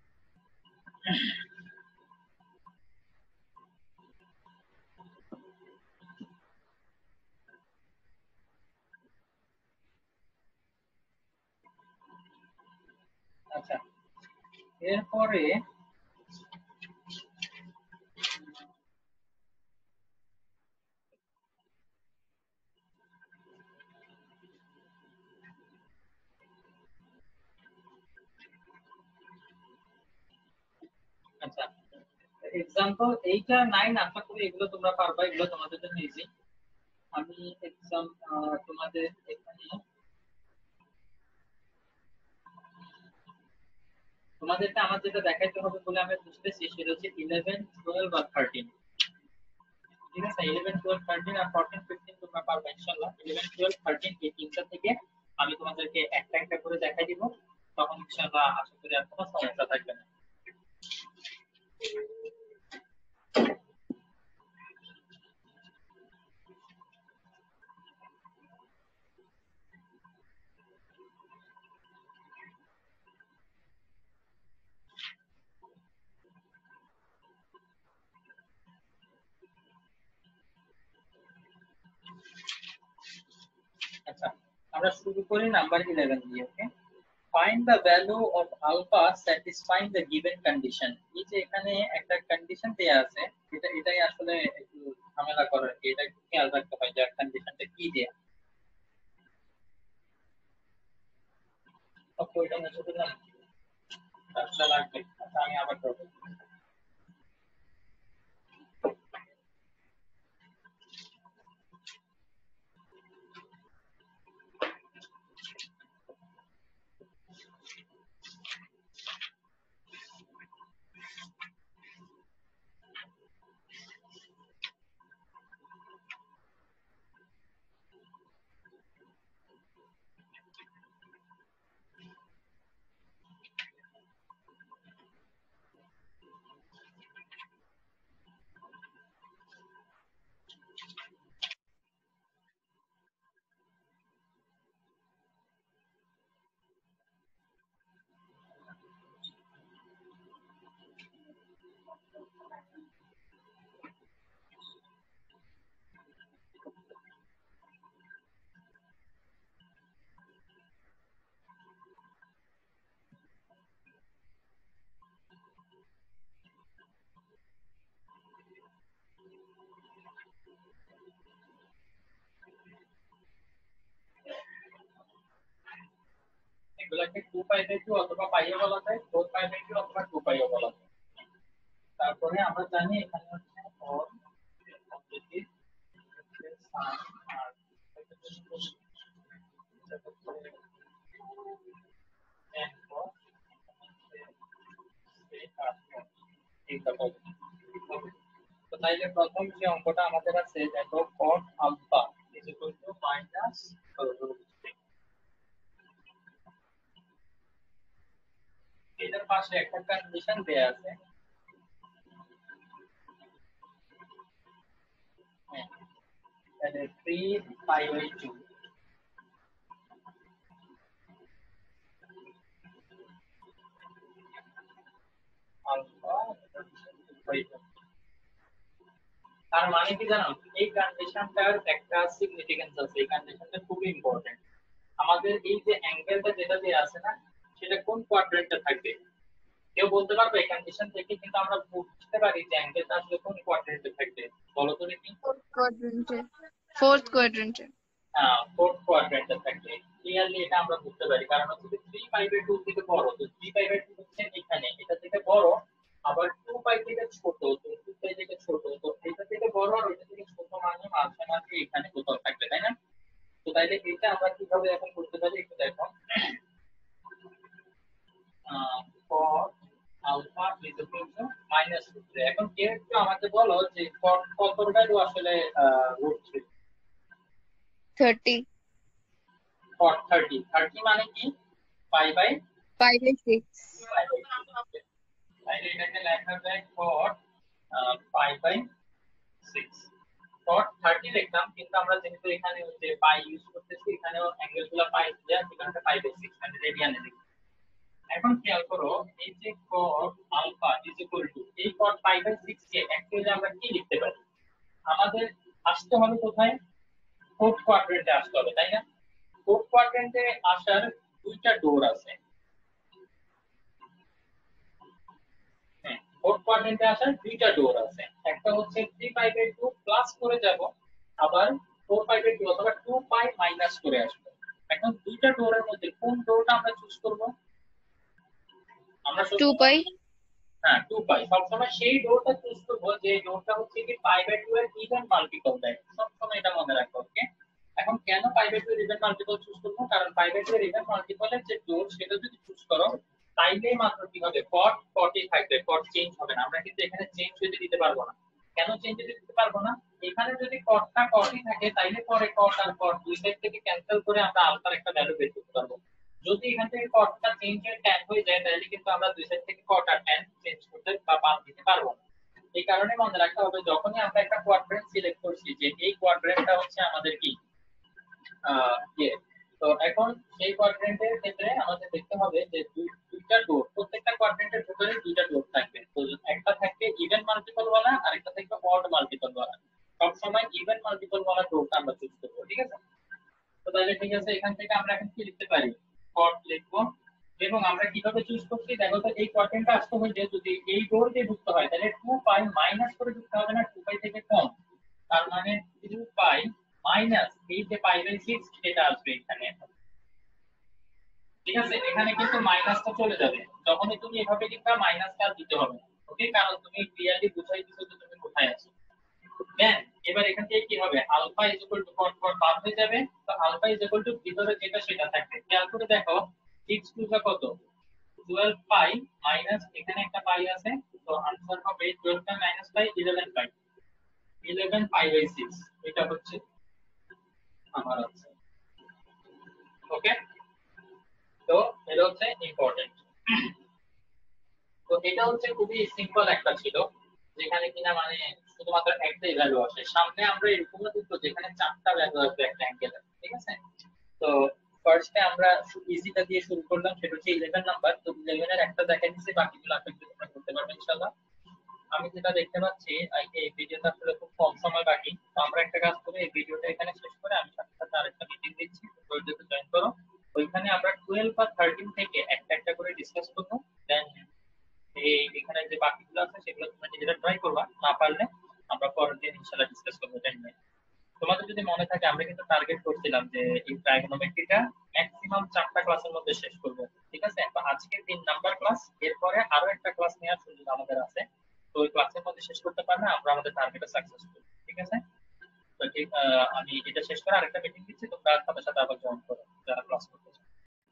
আচ্ছা, এরপরে আচ্ছা এক্সাম্পল এইটা নাইন, আশা করি এগুলো তোমরা পারবা, এগুলো তোমাদের জন্য ইজি। আমি এক্সাম তোমাদের এখানে তোমাদেরকে আমার যেটা দেখাইতে হবে বলে আমি বুঝতেছি সেটা হচ্ছে ইলেভেন টুয়েলভ আর থার্টিন। ঠিক আছে, ইলেভেন টুয়েলভ থার্টিন আর ফোরটিন ফিফটিন তোমরা পারবা ইনশাআল্লাহ। ইলেভেন টুয়েলভ থার্টিন এই তিনটা থেকে আমি তোমাদেরকে একটা একটা করে দেখাই দিব, তখন ইনশাআল্লাহ আশা করি আর কোনো সমস্যা থাকবে না। আচ্ছা, আমরা শুরু করি নাম্বার ইলেভেন দিয়ে। ওকে, find the value of alpha satisfying the given condition। এই যে এখানে একটা কন্ডিশন দেয়া আছে, এটা এটাই আসলে একটু ঝামেলা করে, এটা একটু খেয়াল রাখতে হয় যে কন্ডিশনটা কি দেয়া। ওকে, ওইটা মুছে দিলাম, আচ্ছা লাগবে। আচ্ছা, আমি আবার করব। এগুলাকে টু পাই বাই টু অথবা পাইও বলা যায়, ফোর পাই বাই টু অথবা টু পাইও বলা যায়। তারপরে আমরা জানি এখানে হচ্ছে অল পজিটিভ সাইন আর তো তাইলে প্রথম যে অঙ্কটা আমাদের আছে, দেখো cot alpha is equal to minus root three. এটার পাশে একটা কন্ডিশন দেয়া আছে, তাহলে three pi by two alpha by two. তার মানে কি জানো, এই কন্ডিশনটার একটা সিগনিফিকেন্স আছে, এই কন্ডিশনটা খুবই ইম্পর্টেন্ট। আমাদের এই যে অ্যাঙ্গেলটা যেটা দেয়া আছে না, সেটা কোন কোয়াড্রেন্টে থাকবে কেউ বলতে পারবে? এই কন্ডিশন থেকে কিন্তু আমরা বুঝতে পারি যে অ্যাঙ্গেলটা আসলে কোন কোয়াড্রেন্টে থাকবে, বলো তো দেখি। ফোর্থ কোয়াড্রেন্টে। ফোর্থ কোয়াড্রেন্টে। হ্যাঁ, ফোর্থ কোয়াড্রেন্টে থাকবে। ক্লিয়ারলি এটা আমরা বুঝতে পারি, কারণ হচ্ছে থ্রি পাই বাই টু থেকে বড়, তো থ্রি পাই বাই টু হচ্ছে এখানে, এটা থেকে বড়, আবার টু পাই থেকে ছোট, তো টু পাই থেকে ছোট, তো এটা থেকে বড় আর এটা থেকে ছোট মানে মাঝখানে এখানে কোথাও থাকবে, তাই না? তো তাইলে এটা আমরা কিভাবে এখন করতে পারি একটু দেখো। cot alpha is equal to minus root three. এখন কেউ একটু আমাকে বলো যে cot কত ভ্যালু আসলে root three? Thirty. cot thirty. Thirty মানে কি? Pi by pi by six. তাইলে এটাকে লেখা যায় cot pi by six. cot thirty লিখলাম, কিন্তু আমরা যেহেতু এখানে হচ্ছে পাই ইউজ করতেছি, এখানেও অ্যাঙ্গেলগুলো পাই দেয়া, সেখানে পাই বাই সিক্স মানে রেডিয়ানে লিখি। এখন খেয়াল করো এই যে cot alpha is equal to এই cot পাই বাই সিক্স কে অ্যাকচুয়ালি আমরা কি লিখতে পারি? আমাদের আসতে হবে কোথায়? ফোর্থ কোয়াড্রেন্টে আসতে হবে, তাই না? ফোর্থ কোয়াড্রেন্টে আসার দুইটা ডোর আছে। হ্যাঁ, ফোর্থ কোয়াড্রেন্টে আসার দুইটা ডোর আছে। একটা হচ্ছে three pi by two plus করে যাব, আবার ফোর পাই বাই টু অথবা টু পাই মাইনাস করে আসবো। এখন দুইটা ডোরের মধ্যে কোন ডোরটা আমরা চুজ করব? আমরা টু পাই। হ্যাঁ, টু পাই সবসময় সেই ডোরটা চুজ করবো যে ডোরটা হচ্ছে কি পাই বাই টু এর ইভেন মাল্টিপল দেয়, সবসময় এটা মনে রাখো। ওকে, এখন কেন পাই বাই টু এর ইভেন মাল্টিপল চুজ করবো? কারণ পাই বাই টু এর ইভেন মাল্টিপলের যে ডোর সেটা যদি চুজ করো তাইলেই মাত্র কি হবে, কট কটই থাকবে, কট চেঞ্জ হবে না। আমরা কিন্তু এখানে চেঞ্জ হতে দিতে পারবো না। কেন চেঞ্জ হতে দিতে পারবো না? এখানে যদি কটটা কটই থাকে তাইলে পরে কট আর কট দুই সাইড থেকে ক্যান্সেল করে আমরা আলফার একটা ভ্যালু বের করতে পারবো। যদি এখান থেকে কটটা চেঞ্জ হয়ে ট্যান হয়ে যায় তাহলে কিন্তু আমরা দুই সাইড থেকে কট আর ট্যান চেঞ্জ করতে বা বাদ দিতে পারবো না। এই কারণে মনে রাখতে হবে যখনই আমরা একটা কোয়াড্রেন্ট সিলেক্ট করছি যে এই কোয়াড্রেন্টটা হচ্ছে আমাদের কি আহ ইয়ে, তো এখন সেই কোয়াড্রেন্টের ক্ষেত্রে আমাদের দেখতে হবে যে দুইটা ডোর, প্রত্যেকটা কোয়াড্রেন্টের ভিতরে দুইটা ডোর থাকবে। তো একটা থাকবে ইভেন মাল্টিপল ওয়ালা আর একটা থাকবে অড মাল্টিপল ওয়ালা। সব সময় ইভেন মাল্টিপল ওয়ালা ডোরটা আমরা চুজ করব, ঠিক আছে? তো তাহলে ঠিক আছে, এখান থেকে আমরা এখন কি লিখতে পারি? কট লিখবো। এবং আমরা কিভাবে চুজ করছি দেখো তো, এই কোয়াড্রেন্টটা আসতে হলে যদি এই ডোর দিয়ে ঢুকতে হয় তাহলে টু পাই মাইনাস করে ঢুকতে হবে না, টু পাই থেকে কম। তার মানে টু পাই মাইনাস এই যে পাই বাই সিক্স এটা আসবে এখানে। ঠিক আছে, এখানে কিন্তু মাইনাসটা চলে যাবে যখনই তুমি এভাবে লিখবা, মাইনাসটা দিতে হবে। ওকে, কারণ তুমি ক্লিয়ারলি বুঝাই দিছো যে তুমি কোথায় আছো। দেন এবার এখান থেকে কি হবে, alpha is equal to cot cot বাদ হয়ে যাবে। তো আলফা ইজ ইকুয়াল টু ভিতরে যেটা সেটা থাকবে। খেয়াল করে দেখো সিক্স টু যা কত, টুয়েলভ পাই মাইনাস এখানে একটা পাই আছে, তো आंसर হবে twelve pi minus pi eleven pi, eleven pi by six. এটা হচ্ছে আমার আছে। ওকে, তো এটা হচ্ছে ইম্পর্টেন্ট। তো এটা হচ্ছে খুবই সিম্পল একটা ছিল, যেখানে কিনা মানে শুধুমাত্র একটাই ভ্যালু আসে। সামনে আমরা এরকমও দেখবো যেখানে চারটা ভ্যালু আসবে একটা অ্যাঙ্গেলে, ঠিক আছে? তো ফার্স্টে আমরা ইজিটা দিয়ে শুরু করলাম, সেটা হচ্ছে ইলেভেন নাম্বার। তো ইলেভেন এর একটা দেখা দিচ্ছে, বাকিগুলো আপনি তোমরা করতে পারবে ইনশাআল্লাহ। আমি যেটা দেখতে পাচ্ছি এই ভিডিওটা আসলে খুব কম সময় বাকি, তো আমরা একটা কাজ করি, এই ভিডিওটা এখানে শেষ করে আমি সাথে সাথে আরেকটা মিটিং দিচ্ছি, তোমরা যদি জয়েন করো। ওইখানে আমরা টুয়েলভ আর থার্টিন থেকে একটা একটা করে ডিসকাস করবো। দেন এই এখানে যে বাকিগুলো আছে সেগুলো তোমরা নিজেরা ট্রাই করবা, না পারলে আমরা পরের দিন ইনশাআল্লাহ ডিসকাস করবো। এটা নিয়ে তোমাদের যদি মনে থাকে আমরা কিন্তু টার্গেট করছিলাম যে এই ট্রাইগোনোমেট্রিটা ম্যাক্সিমাম চারটা ক্লাসের মধ্যে শেষ করব, ঠিক আছে? তো আজকে তিন নাম্বার ক্লাস, এরপরে আরো একটা ক্লাস নেওয়ার সুযোগ আমাদের আছে। তো ওই ক্লাসের মধ্যে শেষ করতে পারলে আমরা আমাদের টার্গেটে সাকসেসফুল, ঠিক আছে? তো ঠিক আমি এটা শেষ করে আরেকটা মিটিং দিচ্ছি, তোমরা সাথে সাথে আবার জয়েন করো যারা ক্লাস করতে চাও।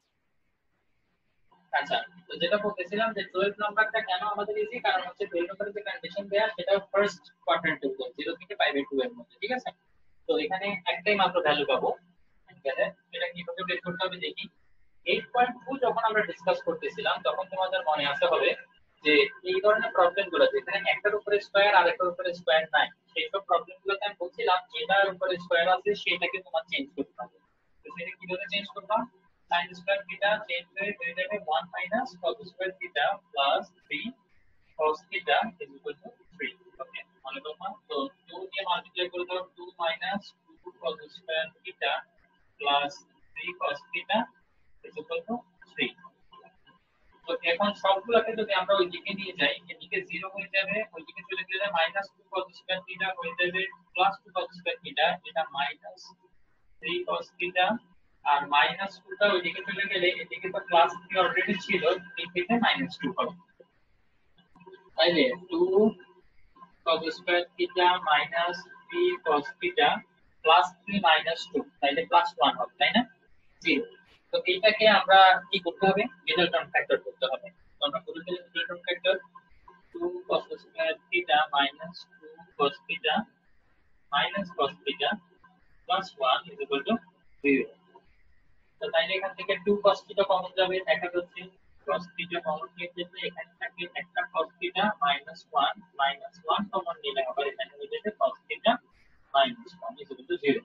আচ্ছা, তো যেটা বলতেছিলাম যে টুয়েলভ নাম্বারটা কেন আমাদের ইজি, কারণ হচ্ছে টুয়েলভ নাম্বারের যে কন্ডিশন দেয়া সেটা ফার্স্ট কোয়াড্রেন্টে উপর জিরো থেকে পাই বাই টু এর মধ্যে, ঠিক আছে? তো এখানে একটাই মাত্র ভ্যালু পাবো। এটা কিভাবে বের করতে হবে দেখি। এইট পয়েন্ট টু যখন আমরা ডিসকাস করতেছিলাম তখন তোমাদের মনে আসতে হবে যে এই ধরনের প্রবলেমগুলো যেখানে একটার উপরে স্কয়ার আর একটার উপরে স্কয়ার নাই, সেই সব প্রবলেমগুলোতে আমি বলছিলাম যেটার উপরে স্কয়ার আছে সেটাকে তোমার চেঞ্জ করতে হবে। তো সেটা কিভাবে চেঞ্জ করবা? sin স্কয়ার থিটা চেঞ্জ হয়ে হয়ে যাবে one minus cos square theta plus three cos theta is equal to three. Okay, মানে তোমরা তো টু দিয়ে মাল্টিপ্লাই করে দাও, two minus two cos square theta plus three cos theta is equal to three. তো এখন সবগুলোকে যদি আমরা ওই দিকে নিয়ে যাই, এদিকে জিরো হয়ে যাবে, ওই দিকে চলে গেলে minus two cos square theta হয়ে যাবে plus two cos square theta, এটা মাইনাস থ্রি cos থিটা, আর মাইনাস টু টা ওইদিকে চলে গেলে এদিকে তো প্লাস থ্রি অলরেডি ছিল, এই থেকে মাইনাস টু হবে। তাইলে two cos square theta minus three cos theta plus three minus two, তাইলে প্লাস ওয়ান হবে, তাই না? জিরো। তো এইটাকে আমরা কি করতে হবে, মিডল টার্ম ফ্যাক্টর করতে হবে। তো আমরা করে দিলে middle term factor two cos square theta minus two cos theta minus cos theta plus one is equal to zero. তো তাইলে এখান থেকে টু cos থিটা কমন যাবে, দেখা যাচ্ছে cos থিটা কমন নিয়ে যেতে এখানে থাকে একটা cos theta minus one, minus one common নিলে আবার এখানে হয়ে যাবে cos theta minus one is equal to zero.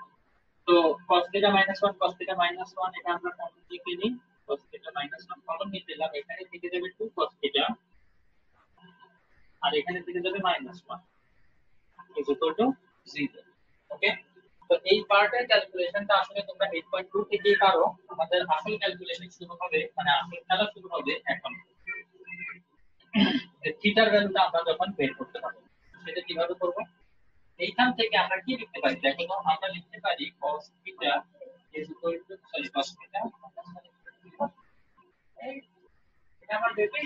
তো cos theta minus one cos theta minus one এটা আমরা কমন নিয়ে নিই, cos theta minus one common নিয়ে নিলাম, এখানে থেকে যাবে টু cos থিটা আর এখানে থেকে যাবে minus one is equal to zero. Okay, তো এই পার্টের ক্যালকুলেশনটা আসলে তোমরা এইট পয়েন্ট টু থেকেই পারো। আমাদের আসল ক্যালকুলেশন শুরু হবে, মানে আসল খেলা শুরু হবে এখন। থিটার ভ্যালুটা আমরা যখন বের করতে পারবো, সেটা কিভাবে করব? এইখান থেকে আমরা কি লিখতে পারি দেখো তো, আমরা লিখতে পারি cos theta is equal to sorry cos theta এটা আমরা দেখি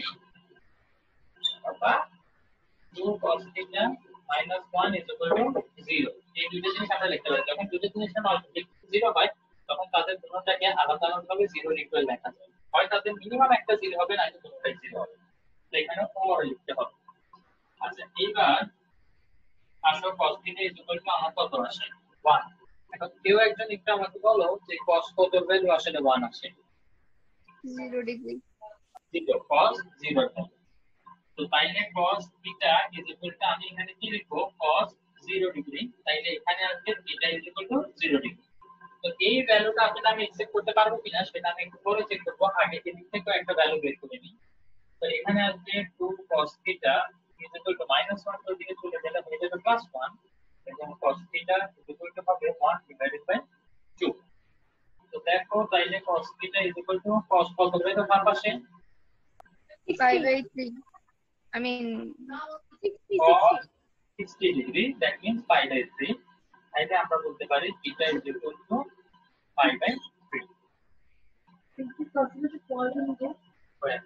বা two cos theta minus one is equal to zero। এই দুটো জিনিস আমরা লিখতে পারি। যখন দুটো জিনিসটা জিরো হয় তখন তাদের দুটোটাকে আলাদা আলাদাভাবে জিরো ইকুয়াল লেখা যায়। হয় তাদের মিনিমাম একটা জিরো হবে, না তো দুটোটাই জিরো হবে। তো এখানে or লিখতে হবে। আচ্ছা, এবার আসো cos theta is equal to আমার কত আসে ওয়ান। এখন কেউ একজন একটু আমাকে বলো যে cos কত ভ্যালু আসলে ওয়ান আসে? Zero degree. Zero cos zero. তো তাইলে cos theta is equal to আমি এখানে কি লিখবো cos জিরো ডিগ্রি, তাইলে এখানে আসবে theta is equal to zero degree. তো এই ভ্যালুটা আসলে আমি এক্সেপ্ট করতে পারবো কিনা সেটা আমি একটু পরে চেক করব, আগে এদিক থেকে একটা ভ্যালু বের করে নিই। তো এখানে আসবে two cos theta is equal to minus one তো দিকে চলে গেলে হয়ে যাবে প্লাস ওয়ান এবং cos theta is equal to হবে ওয়ান divided by টু। তো দেখো তাইলে cos theta is equal to cos কত হবে তো বাম পাশে pi by three, I mean cos sixty degree, that means pi by three। তাইলে আমরা বলতে পারি theta is equal to pi by three। Is it possible to solve in this? Where?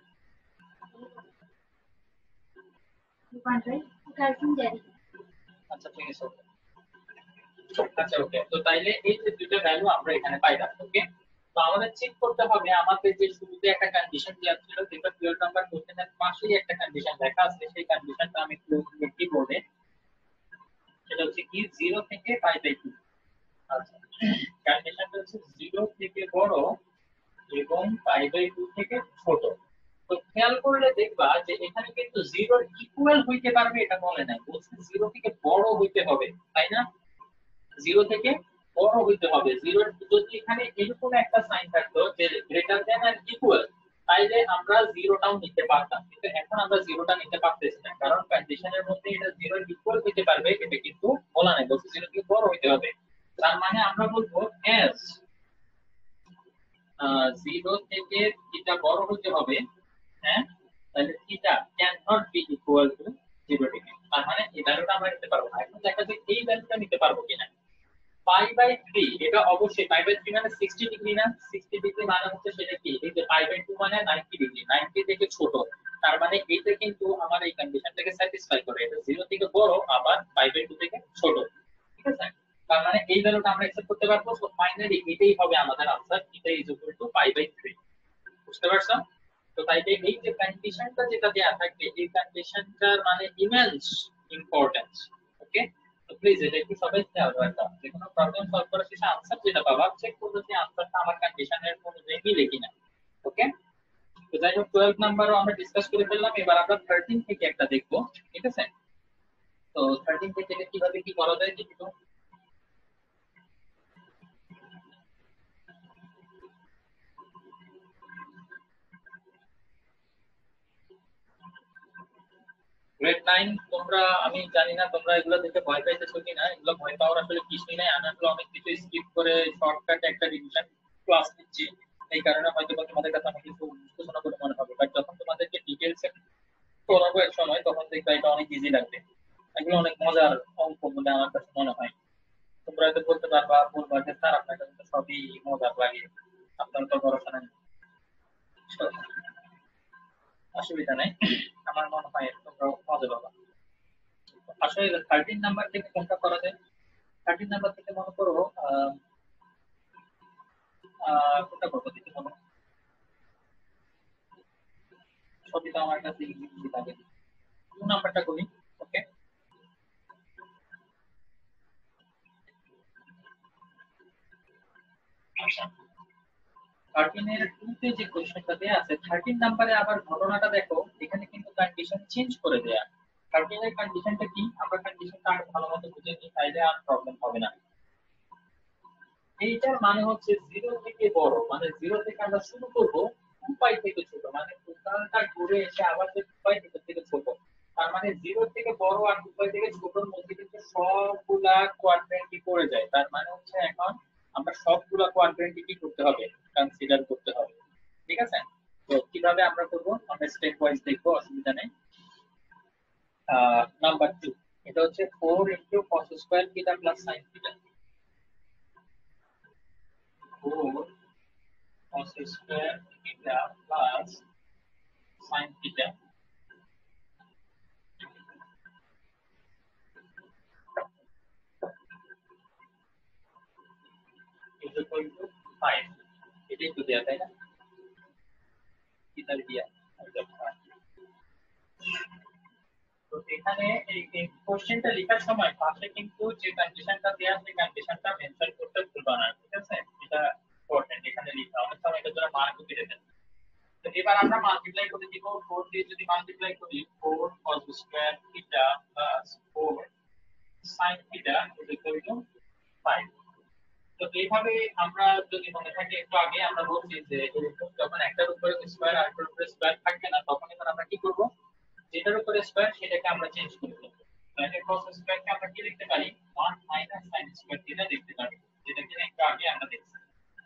You can't, right? You can't see that. আচ্ছা ঠিক আছে, আচ্ছা ওকে। তো তাইলে এই যে দুটো ভ্যালু আমরা এখানে পাইলাম। ওকে, তো আমাদের চেক করতে হবে আমাদের যে শুরুতে একটা কন্ডিশন দেওয়া ছিল, যেটা টুয়েলভ নাম্বার কোশ্চেনের পাশেই একটা কন্ডিশন লেখা আছে, সেই কন্ডিশনটা আমি একটু লিখি বোর্ডে। সেটা হচ্ছে কি জিরো থেকে পাই বাই টু। আচ্ছা, কন্ডিশনটা হচ্ছে জিরো থেকে বড় এবং পাই বাই টু থেকে ছোট। তো খেয়াল করলে দেখবা যে এখানে কিন্তু জিরো ইকুয়াল হইতে পারবে এটা বলে নাই, বলছে জিরো থেকে বড় হইতে হবে, তাই না? জিরো থেকে বড় হইতে হবে। জিরো যদি এখানে এরকম একটা সাইন থাকতো যে গ্রেটার দ্যান আর ইকুয়াল, তাইলে আমরা জিরোটাও নিতে পারতাম, কিন্তু এখন আমরা জিরোটা নিতে পারতেছি না, কারণ কন্ডিশনের মধ্যে এটা জিরো ইকুয়াল হইতে পারবে এটা কিন্তু বলা নাই, বলছে জিরো থেকে বড় হইতে হবে। তার মানে আমরা বলবো এস জিরো থেকে থিটা বড় হতে হবে, হ্যাঁ, তাহলে theta can not be equal to zero degree. তার মানে এই ভ্যালুটা আমরা নিতে পারবো না। এখন দেখা যাক এই ভ্যালুটা নিতে পারবো কিনা। পাই বাই থ্রি, এটা অবশ্যই পাই বাই থ্রি মানে সিক্সটি ডিগ্রি না? সিক্সটি ডিগ্রি মানে হচ্ছে সেটা কি, এই যে পাই বাই টু মানে নাইনটি ডিগ্রি, নাইনটি থেকে ছোট। তার মানে এইটা কিন্তু আমার এই কন্ডিশনটাকে স্যাটিসফাই করে, এটা জিরো থেকে বড় আবার পাই বাই টু থেকে ছোট, ঠিক আছে? তার মানে এই ভ্যালুটা আমরা অ্যাকসেপ্ট করতে পারবো। সো ফাইনালি এটাই হবে আমাদের আনসার, এটা is equal to pi by three. বুঝতে পারছো? তো তাইলে এই যে কন্ডিশনটা যেটা দেয়া থাকবে, এই কন্ডিশনটার মানে ইমেন্স ইম্পর্টেন্স। ওকে, তো প্লিজ এটা একটু সবাই খেয়াল রাখবা, যে কোনো প্রবলেম সলভ করার শেষে আনসার যেটা পাবা চেক করবে যে আনসারটা আমার কন্ডিশনের অনুযায়ী মিলে কিনা। ওকে, তো যাই হোক টুয়েলভ নাম্বারও আমরা ডিসকাস করে ফেললাম, এবার আমরা থার্টিন থেকে একটা দেখবো, ঠিক আছে? তো থার্টিন থেকে কিভাবে কি করা যায় দেখি তো। গ্রেড নাইন তোমরা, আমি জানি না তোমরা এগুলো দেখে ভয় পাইতেছো কিনা, এগুলো ভয় পাওয়ার আসলে কিছুই নাই। আমি আসলে অনেক কিছু স্কিপ করে শর্টকাট একটা রিভিশন ক্লাস নিচ্ছি, এই কারণে হয়তো তোমাদের কাছে অনেক কিছু বুঝতেছো না বলে মনে হবে, বাট যখন তোমাদেরকে ডিটেইলসে করাবো এক সময় তখন দেখবে এটা অনেক ইজি লাগবে। এগুলো অনেক মজার অঙ্ক বলে আমার কাছে মনে হয়। তোমরা হয়তো বলতে পারবা, বলবা যে স্যার আপনার কাছে তো সবই মজার লাগে, আপনার তো ভরসা নেই। অসুবিধা নাই, আমার মনে হয় তোমরা মজা পাবা। আসলে থার্টিন নাম্বার থেকে কোনটা করা যায়? থার্টিন নাম্বার থেকে মনে করো কোনটা করবো দেখি, মনে সবই তো আমার কাছে ইজি লাগে। টু নাম্বারটা করি। ওকে, আচ্ছা, থার্টিন এর টু তে যে কোশ্চেনটা দেয়া আছে, থার্টিন নাম্বারে আবার ঘটনাটা দেখো, এখানে কিন্তু কন্ডিশন চেঞ্জ করে দেয়া। থার্টিন এর কন্ডিশনটা কি, আমরা কন্ডিশনটা আরো ভালো মতো বুঝে নিই, তাইলে আর প্রবলেম হবে না। এইটার মানে হচ্ছে জিরো থেকে বড়, মানে জিরো থেকে আমরা শুরু করব টু পাই থেকে ছোট, মানে টোটালটা ঘুরে এসে আবার যে টু পাই থেকে ছোট। তার মানে জিরো থেকে বড় আর টু পাই থেকে ছোটর মধ্যে কিন্তু সবগুলা কোয়াড্রেন্টই পড়ে যায়। তার মানে হচ্ছে এখন আমরা সবগুলা কোয়াড্রেন্টই কি করতে হবে, কনসিডার করতে হবে। ঠিক আছে, তো কিভাবে আমরা করব আমরা স্টেপ ওয়াইজ দেখবো, অসুবিধা নেই। নাম্বার টু, এটা হচ্ছে four into cos square theta plus sine theta. Four cos square theta plus sin theta is equal to five. এটাই তো দেয়া, তাই না? কিতাব দিয়া তো এখানে এই কোশ্চেনটা লেখার সময় পাশে কিন্তু যে কন্ডিশনটা দেয়া আছে কন্ডিশনটা মেনশন করতে ভুলবা না, ঠিক আছে? এটা ইম্পর্টেন্ট এখানে লিখা, অনেক সময় এটা জন্য মার্ক দিয়ে দেন। তো এবার আমরা মাল্টিপ্লাই করে দিব, ফোর দিয়ে যদি মাল্টিপ্লাই করি four cos square theta plus four sin theta is equal to five। তো এইভাবে আমরা যদি মনে থাকে, একটু আগে আমরা বলছি যে এরকম যখন একটার উপরে স্কয়ার আর একটার উপরে স্কয়ার থাকবে না, তখন এখানে আমরা কি করব, যেটার উপরে স্কয়ার সেটাকে আমরা চেঞ্জ করে দেব। তাহলে cos স্কয়ার কে আমরা কি লিখতে পারি, one minus sin square theta লিখতে পারি, যেটা কি একটু আগে আমরা দেখছি,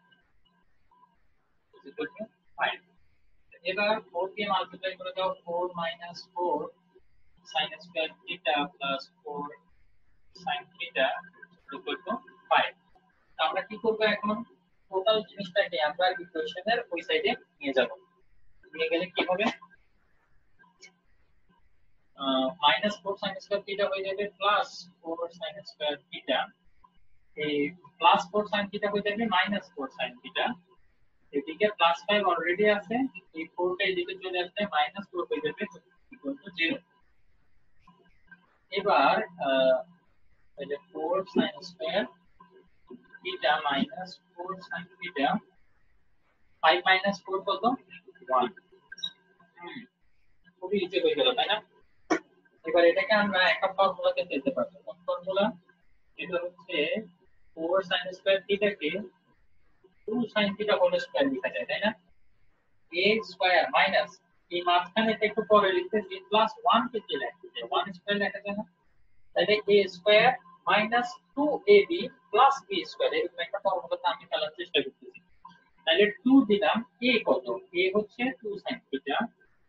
is equal to five। এবার ফোর দিয়ে মাল্টিপ্লাই করে দাও, four minus four sin square theta plus four sin theta equal to five. আমরা কি করব, এখন টোটাল জিনিসটাকে আমরা ইকুয়েশনের ওই সাইডে নিয়ে যাব। নিয়ে গেলে কি হবে, minus four sin square theta হয়ে যাবে plus four sin square theta, এই প্লাস ফোর sin থিটা হয়ে যাবে মাইনাস ফোর sin থিটা। এদিকে প্লাস ফাইভ অলরেডি আছে, এই ফোর টা এদিকে চলে আসবে, মাইনাস ফোর হয়ে যাবে ইকুয়াল টু জিরো। এবার এই যে four sin square theta minus four sin theta, five minus four কত, ওয়ান। হুম, খুবই ইজি হয়ে গেল, তাই না? এবার এটাকে আমরা একটা ফর্মুলাতে পেতে পারবো। কোন ফর্মুলা? এটা হচ্ছে ফোর sin স্কয়ার থিটা কে two sin theta whole square লেখা যায়, তাই না? a স্কয়ার মাইনাস এই মাঝখানে একটু পরে লিখতেছি প্লাস ওয়ান কে কি লিখতে যায়, ওয়ান স্কয়ার লেখা যায় না? তাহলে a square minus two a b plus b square, এরকম একটা ফর্মুলাতে আমি ফেলার চেষ্টা করতেছি। তাহলে টু দিলাম, a কত, a হচ্ছে টু sin theta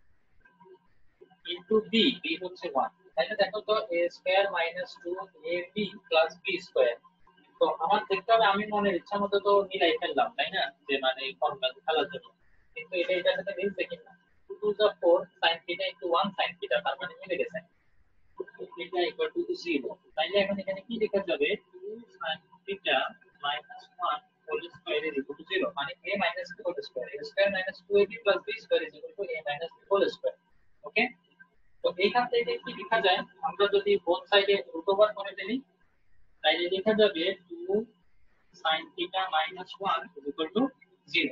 into b, b হচ্ছে ওয়ান। তাহলে দেখো তো a square minus two a b plus b square. তো আমার দেখতে হবে আমি মনের ইচ্ছা মতো তো মিলাই ফেললাম, তাই না, যে মানে ফর্মুলা ফেলার জন্য, কিন্তু এটা এটার সাথে মিলছে কিনা, two to the four sin theta into one sin theta, তার মানে মিলে গেছে, থিটা ইকুয়াল টু জিরো। তাইলে এখন এখানে কি লেখা যাবে, two sin theta minus one whole square is equal to zero, মানে a minus b whole square, a square minus two a b plus b square is equal to a minus b whole square. Okay, তো এইখান থেকে কি লেখা যায়, আমরা যদি both সাইডে রুট ওভার করে দেই, তাইলে লেখা যাবে two sin theta minus one is equal to zero.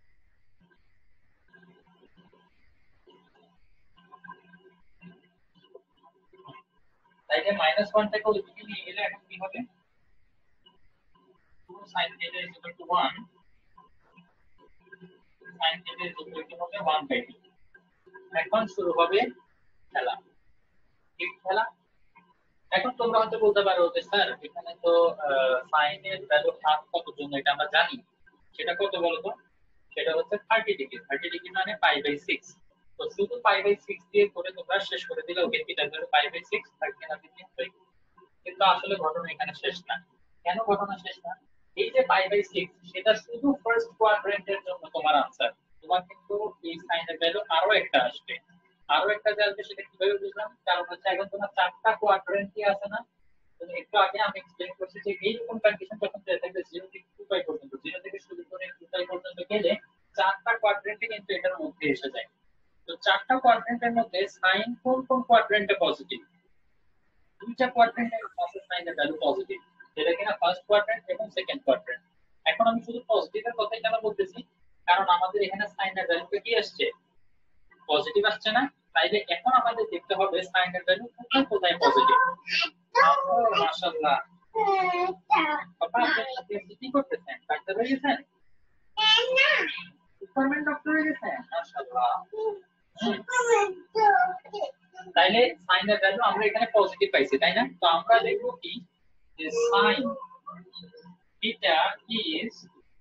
তাইলে মাইনাস ওয়ান টাকে ওইদিকে নিয়ে গেলে এখন কি হবে, two sin theta is equal to one, sin theta is equal to হবে ওয়ান বাই টু। এখন শুরু হবে খেলা, কি খেলা? এখন তোমরা হয়তো বলতে পারো যে স্যার এখানে তো sin এর ভ্যালু হাফ কত জন্য এটা আমরা জানি, সেটা কত বলো তো? সেটা হচ্ছে থার্টি ডিগ্রি, থার্টি ডিগ্রি মানে পাই বাই সিক্স। তো শুধু পাই বাই সিক্স দিয়ে করে তোমরা শেষ করে দিলে okay theta value pi by six থাকবে না, কিন্তু আসলে ঘটনা এখানে শেষ না। কেন ঘটনা শেষ না? এই যে পাই বাই সিক্স সেটা শুধু ফার্স্ট কোয়াড্রেন্টের জন্য তোমার আনসার, তোমার কিন্তু এই সাইনের ভ্যালু আরো একটা আসবে, আরো একটা যে আসবে সেটা কিভাবে বুঝলাম, কারণ হচ্ছে এখন তোমার চারটা কোয়াড্রেন্টই আছে না, তুমি একটু আগে আমি এক্সপ্লেইন করছি যে এইরকম কন্ডিশন যখন দেয়া থাকবে জিরো থেকে টু পাই পর্যন্ত, জিরো থেকে শুরু করে টু পাই পর্যন্ত গেলে চারটা কোয়াড্রেন্টে কিন্তু এটার মধ্যে এসে যায়। তো চারটা কোয়াড্রেন্টের মধ্যে সাইন কোন কোন কোয়াড্রেন্টে পজিটিভ, দুইটা কোয়াড্রেন্টের মধ্যে সাইনের ভ্যালু পজিটিভ, যেটা কিনা ফার্স্ট কোয়াড্রেন্ট এবং সেকেন্ড কোয়াড্রেন্ট। এখন আমি শুধু পজিটিভের কথাই কেন বলতেছি, কারণ আমাদের এখানে সাইনের ভ্যালুটা কি আসছে, পজিটিভ আসছে না। তাইলে এখন আমাদের দেখতে হবে সাইনের ভ্যালু কোথায় কোথায় পজিটিভ। মাশাআল্লাহ, বাবা আপনি কি করতেছেন, ডাক্তার হয়ে গেছেন? গভর্নমেন্ট ডক্টর হয়ে গেছে মাশাআল্লাহ। তাইলে সাইনের ভ্যালু আমরা এখানে পজিটিভ পাইছি, তাই না? তো আমরা লিখব কি যে sine theta is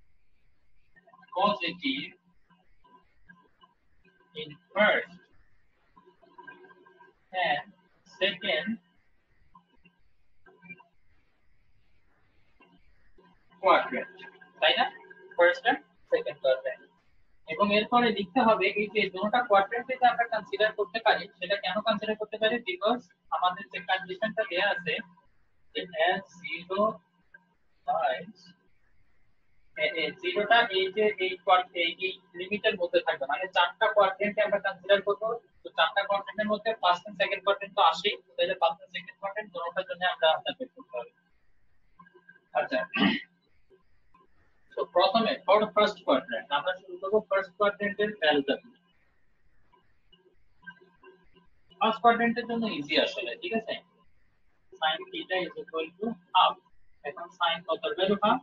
positive in first and second quadrant, তাই না? First and second quadrant. এবং এরপরে লিখতে হবে এই যে দুটোটা কোয়াড্রেন্টে যে আমরা কনসিডার করতে পারি, সেটা কেন কনসিডার করতে পারি? বিকজ আমাদের যে কন্ডিশনটা দেয়া আছে যে as zero lies জিরোটা এই যে এই এই লিমিটের মধ্যে থাকবে, মানে চারটা কোয়াড্রেন্টে আমরা কনসিডার করব। তো চারটা কোয়াড্রেন্টের মধ্যে ফার্স্ট এন্ড সেকেন্ড কোয়াড্রেন্ট তো আসেই, তাহলে ফার্স্ট এন্ড সেকেন্ড কোয়াড্রেন্ট দুটোটার জন্য আমরা আনসার বের করতে হবে। আচ্ছা, তো প্রথমে ফর ফার্স্ট কোয়াড্রেন্ট আমরা শুরু করব ফার্স্ট কোয়াড্রেন্টের ভ্যালুটা দিয়ে। ফার্স্ট কোয়াড্রেন্টের জন্য ইজি আসলে, ঠিক আছে? sin theta is equal to half. এখন sin কত value? Half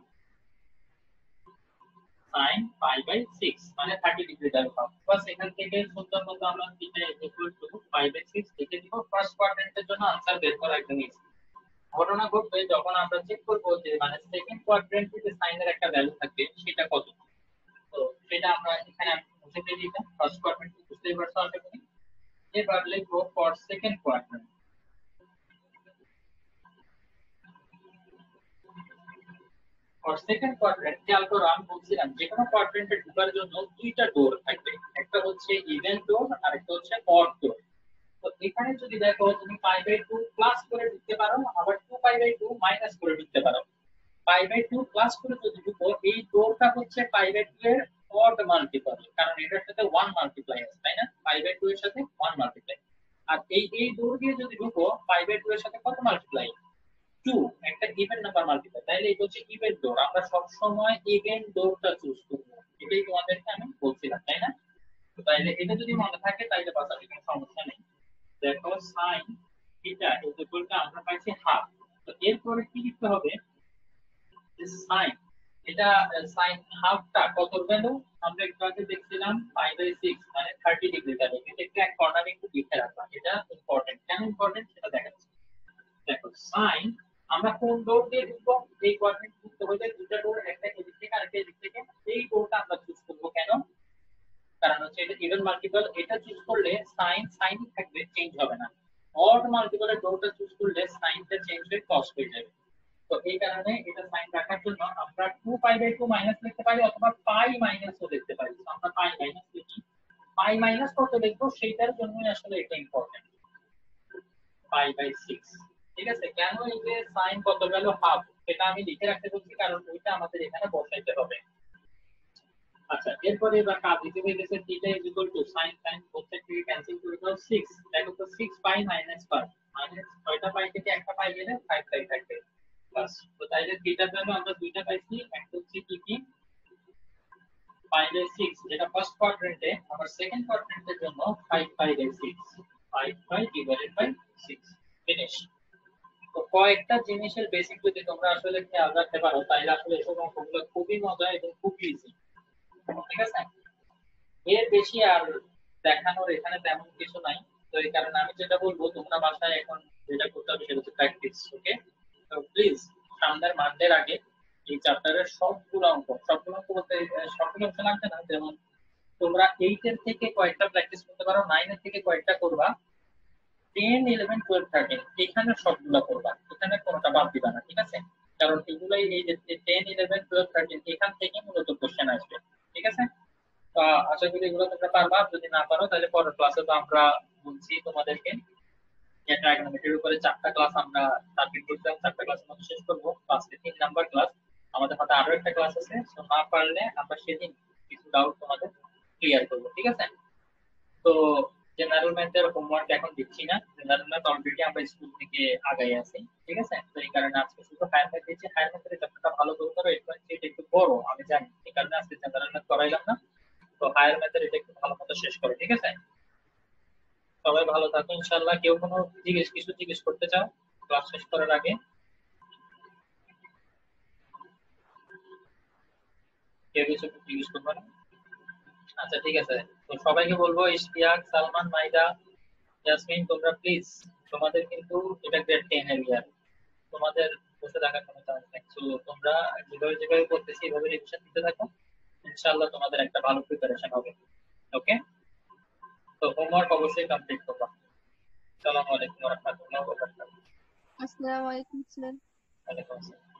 sin pi by six মানে thirty ডিগ্রি ভ্যালু পাবো। বাস এখান থেকে সুন্দর মতো আমরা theta is equal to pi by six লিখে দিব। ফার্স্ট কোয়াড্রেন্টের জন্য आंसर বের করা একদম ইজি। ঘটনা ঘটবে যখন আমরা চেক করব যে মানে সেকেন্ড কোয়াড্রেন্টে যে সাইনের একটা ভ্যালু থাকবে সেটা কত। তো সেটা আমরা এখানে মুছে দিয়ে দিই। ফার্স্ট কোয়াড্রেন্ট বুঝতেই পারছো আশা করি। এবার লিখবো for second quadrant. For second quadrant খেয়াল করো, আমি বলছিলাম যে কোনো কোয়াড্রেন্টে ঢোকার জন্য দুইটা ডোর থাকবে, একটা হচ্ছে ইভেন ডোর আর একটা হচ্ছে অড ডোর। তো এখানে যদি দেখো তুমি পাই বাই টু প্লাস করে ঢুকতে পারো, আবার two pi by two minus করে ঢুকতে পারো। পাই বাই টু প্লাস করে যদি ঢুকো, এই ডোরটা হচ্ছে পাই বাই টু এর অড মাল্টিপল, কারণ এটার সাথে ওয়ান মাল্টিপ্লাই আছে, তাই না? পাই বাই টু এর সাথে ওয়ান মাল্টিপ্লাই। আর এই এই ডোর দিয়ে যদি ঢুকো, পাই বাই টু এর সাথে কত মাল্টিপ্লাই? টু, একটা ইভেন নাম্বার মাল্টিপ্লাই। তাহলে এটা হচ্ছে ইভেন ডোর। আমরা সব সময় ইভেন ডোরটা চুজ করব, এটাই তোমাদেরকে আমি বলছিলাম, তাই না? তো তাইলে এটা যদি মনে থাকে তাইলে বাস আর কোনো সমস্যা নেই। দেখো sin theta is equal to আমরা পাইছি হাফ। তো এরপরে কি লিখতে হবে? যে sin এটা sin হাফটা কত ভ্যালু? আমরা একটু আগে দেখছিলাম pi by six মানে thirty ডিগ্রি ভ্যালু। এটা একটু এক কর্নারে একটু লিখে রাখবা, এটা ইম্পর্টেন্ট। কেন ইম্পর্টেন্ট সেটা দেখাচ্ছি। দেখো sin আমরা কোন ডোর দিয়ে ঢুকবো? এই কোয়াড্রেন্ট ঢুকতে হলে দুটো ডোর, একটা এদিক থেকে আরেকটা এদিক থেকে। এই ডোরটা আমরা চুজ করব কেন? কারণ হচ্ছে এটা ইভেন মাল্টিপল, এটা চুজ করলে sin sin থাকবে, চেঞ্জ হবে না। অড মাল্টিপলের ডোরটা চুজ করলে সাইনটা চেঞ্জ হয়ে cos হয়ে যাবে। তো এই কারণে এটা সাইন রাখার জন্য আমরা two pi by two minus লিখতে পারি, অথবা পাই মাইনাস ও লিখতে পারি। আমরা পাই মাইনাস লিখি। পাই মাইনাস কত লিখবো সেটার জন্যই আসলে এটা ইম্পর্টেন্ট। পাই বাই সিক্স, ঠিক আছে? কেন এই যে sin কত ভ্যালু হাফ এটা আমি লিখে রাখতে বলছি, কারণ ওইটা আমাদের এখানে বসাইতে হবে। আচ্ছা, এরপরে এবার কাজ দিতে হয়ে গেছে theta is equal to sin sin প্রত্যেকটি ক্যান্সেল করে দাও সিক্স। দেখো তো six pi minus pi minus ছয়টা পাই থেকে একটা পাই গেলে ফাইভ পাই থাকবে। বাস। তো তাইলে থিটার ভ্যালু আমরা দুইটা পাইছি, একটা হচ্ছে কি কি পাই বাই সিক্স যেটা ফার্স্ট কোয়াড্রেন্টে, আবার সেকেন্ড কোয়াড্রেন্টের জন্য five pi by six. Five pi divided by six. Finish. তো কয়েকটা জিনিসের বেসিক যদি তোমরা আসলে খেয়াল রাখতে পারো তাহলে আসলে এসব অঙ্কগুলো খুবই মজা এবং খুব ইজি, ঠিক আছে? এর বেশি আর দেখানোর এখানে তেমন কিছু নাই। তো এই কারণে আমি যেটা বলবো, তোমরা বাসায় এখন যেটা করতে হবে সেটা হচ্ছে প্র্যাকটিস। ওকে? তো প্লিজ সামনের মানডের আগে এই চ্যাপ্টারের সবগুলো অঙ্ক, সবগুলো অঙ্ক বলতে সবগুলো অংশ লাগবে না, যেমন তোমরা এইট এর থেকে কয়েকটা প্র্যাকটিস করতে পারো, নাইন এর থেকে কয়েকটা করবা, টেন ইলেভেন টুয়েলভ থার্টিন এখানে সবগুলো করবা, এখানে কোনোটা বাদ দিবা না, ঠিক আছে? কারণ এগুলাই এই যে টেন ইলেভেন টুয়েলভ থার্টিন এখান থেকে মূলত কোশ্চেন আসবে, ঠিক আছে? তো আশা করি এগুলো তোমরা পারবা। যদি না পারো তাহলে পরের ক্লাসে তো আমরা বলছি তোমাদেরকে যে ট্রাইগোনোমেট্রির উপরে চারটা ক্লাস আমরা টার্গেট করছিলাম, চারটা ক্লাসের মধ্যে শেষ করবো। আজকে তিন নাম্বার ক্লাস, আমাদের হাতে আরো একটা ক্লাস আছে। তো না পারলে আমরা সেদিন কিছু ডাউট তোমাদের ক্লিয়ার করবো, ঠিক আছে? তো জেনারেল ম্যাথের হোমওয়ার্ক এখন দিচ্ছি না, জেনারেল ম্যাথ অলরেডি আমরা স্কুল থেকে আগাই আছি, ঠিক আছে? তো এই কারণে আজকে শুধু হায়ার ম্যাথ দিচ্ছি। হায়ার ম্যাথের চ্যাপ্টারটা ভালো করে করো, এটা এটা একটু বড় আমি জানি, এই কারণে আজকে জেনারেল ম্যাথ করাইলাম না। তো হায়ার ম্যাথের এটা একটু ভালো মতো শেষ করো, ঠিক আছে? সবাই ভালো থাকো ইনশাআল্লাহ। কেউ কোনো জিজ্ঞেস কিছু জিজ্ঞেস করতে চাও ক্লাস শেষ করার আগে? কেউ কিছু জিজ্ঞেস করবে না? আচ্ছা ঠিক আছে, তো সবাইকে বলবো, ইশতিয়াক, সালমান, মাইদা, ইয়াসমিন, তোমরা প্লিজ, তোমাদের কিন্তু এটা গ্রেড টেন এর ইয়ার, তোমাদের বসে থাকার কোনো চান্স নেই। তো তোমরা যেভাবে যেভাবে করতেছি এভাবে রিভিশন দিতে থাকো, ইনশাআল্লাহ তোমাদের একটা ভালো প্রিপারেশন হবে। ওকে, তো হোমওয়ার্ক অবশ্যই কমপ্লিট করবা। আসসালামু আলাইকুম ওয়া রাহমাতুল্লাহি ওয়া বারাকাতুহু। আসসালামু আলাইকুম স্যার। ওয়ালাইকুম আসসালাম।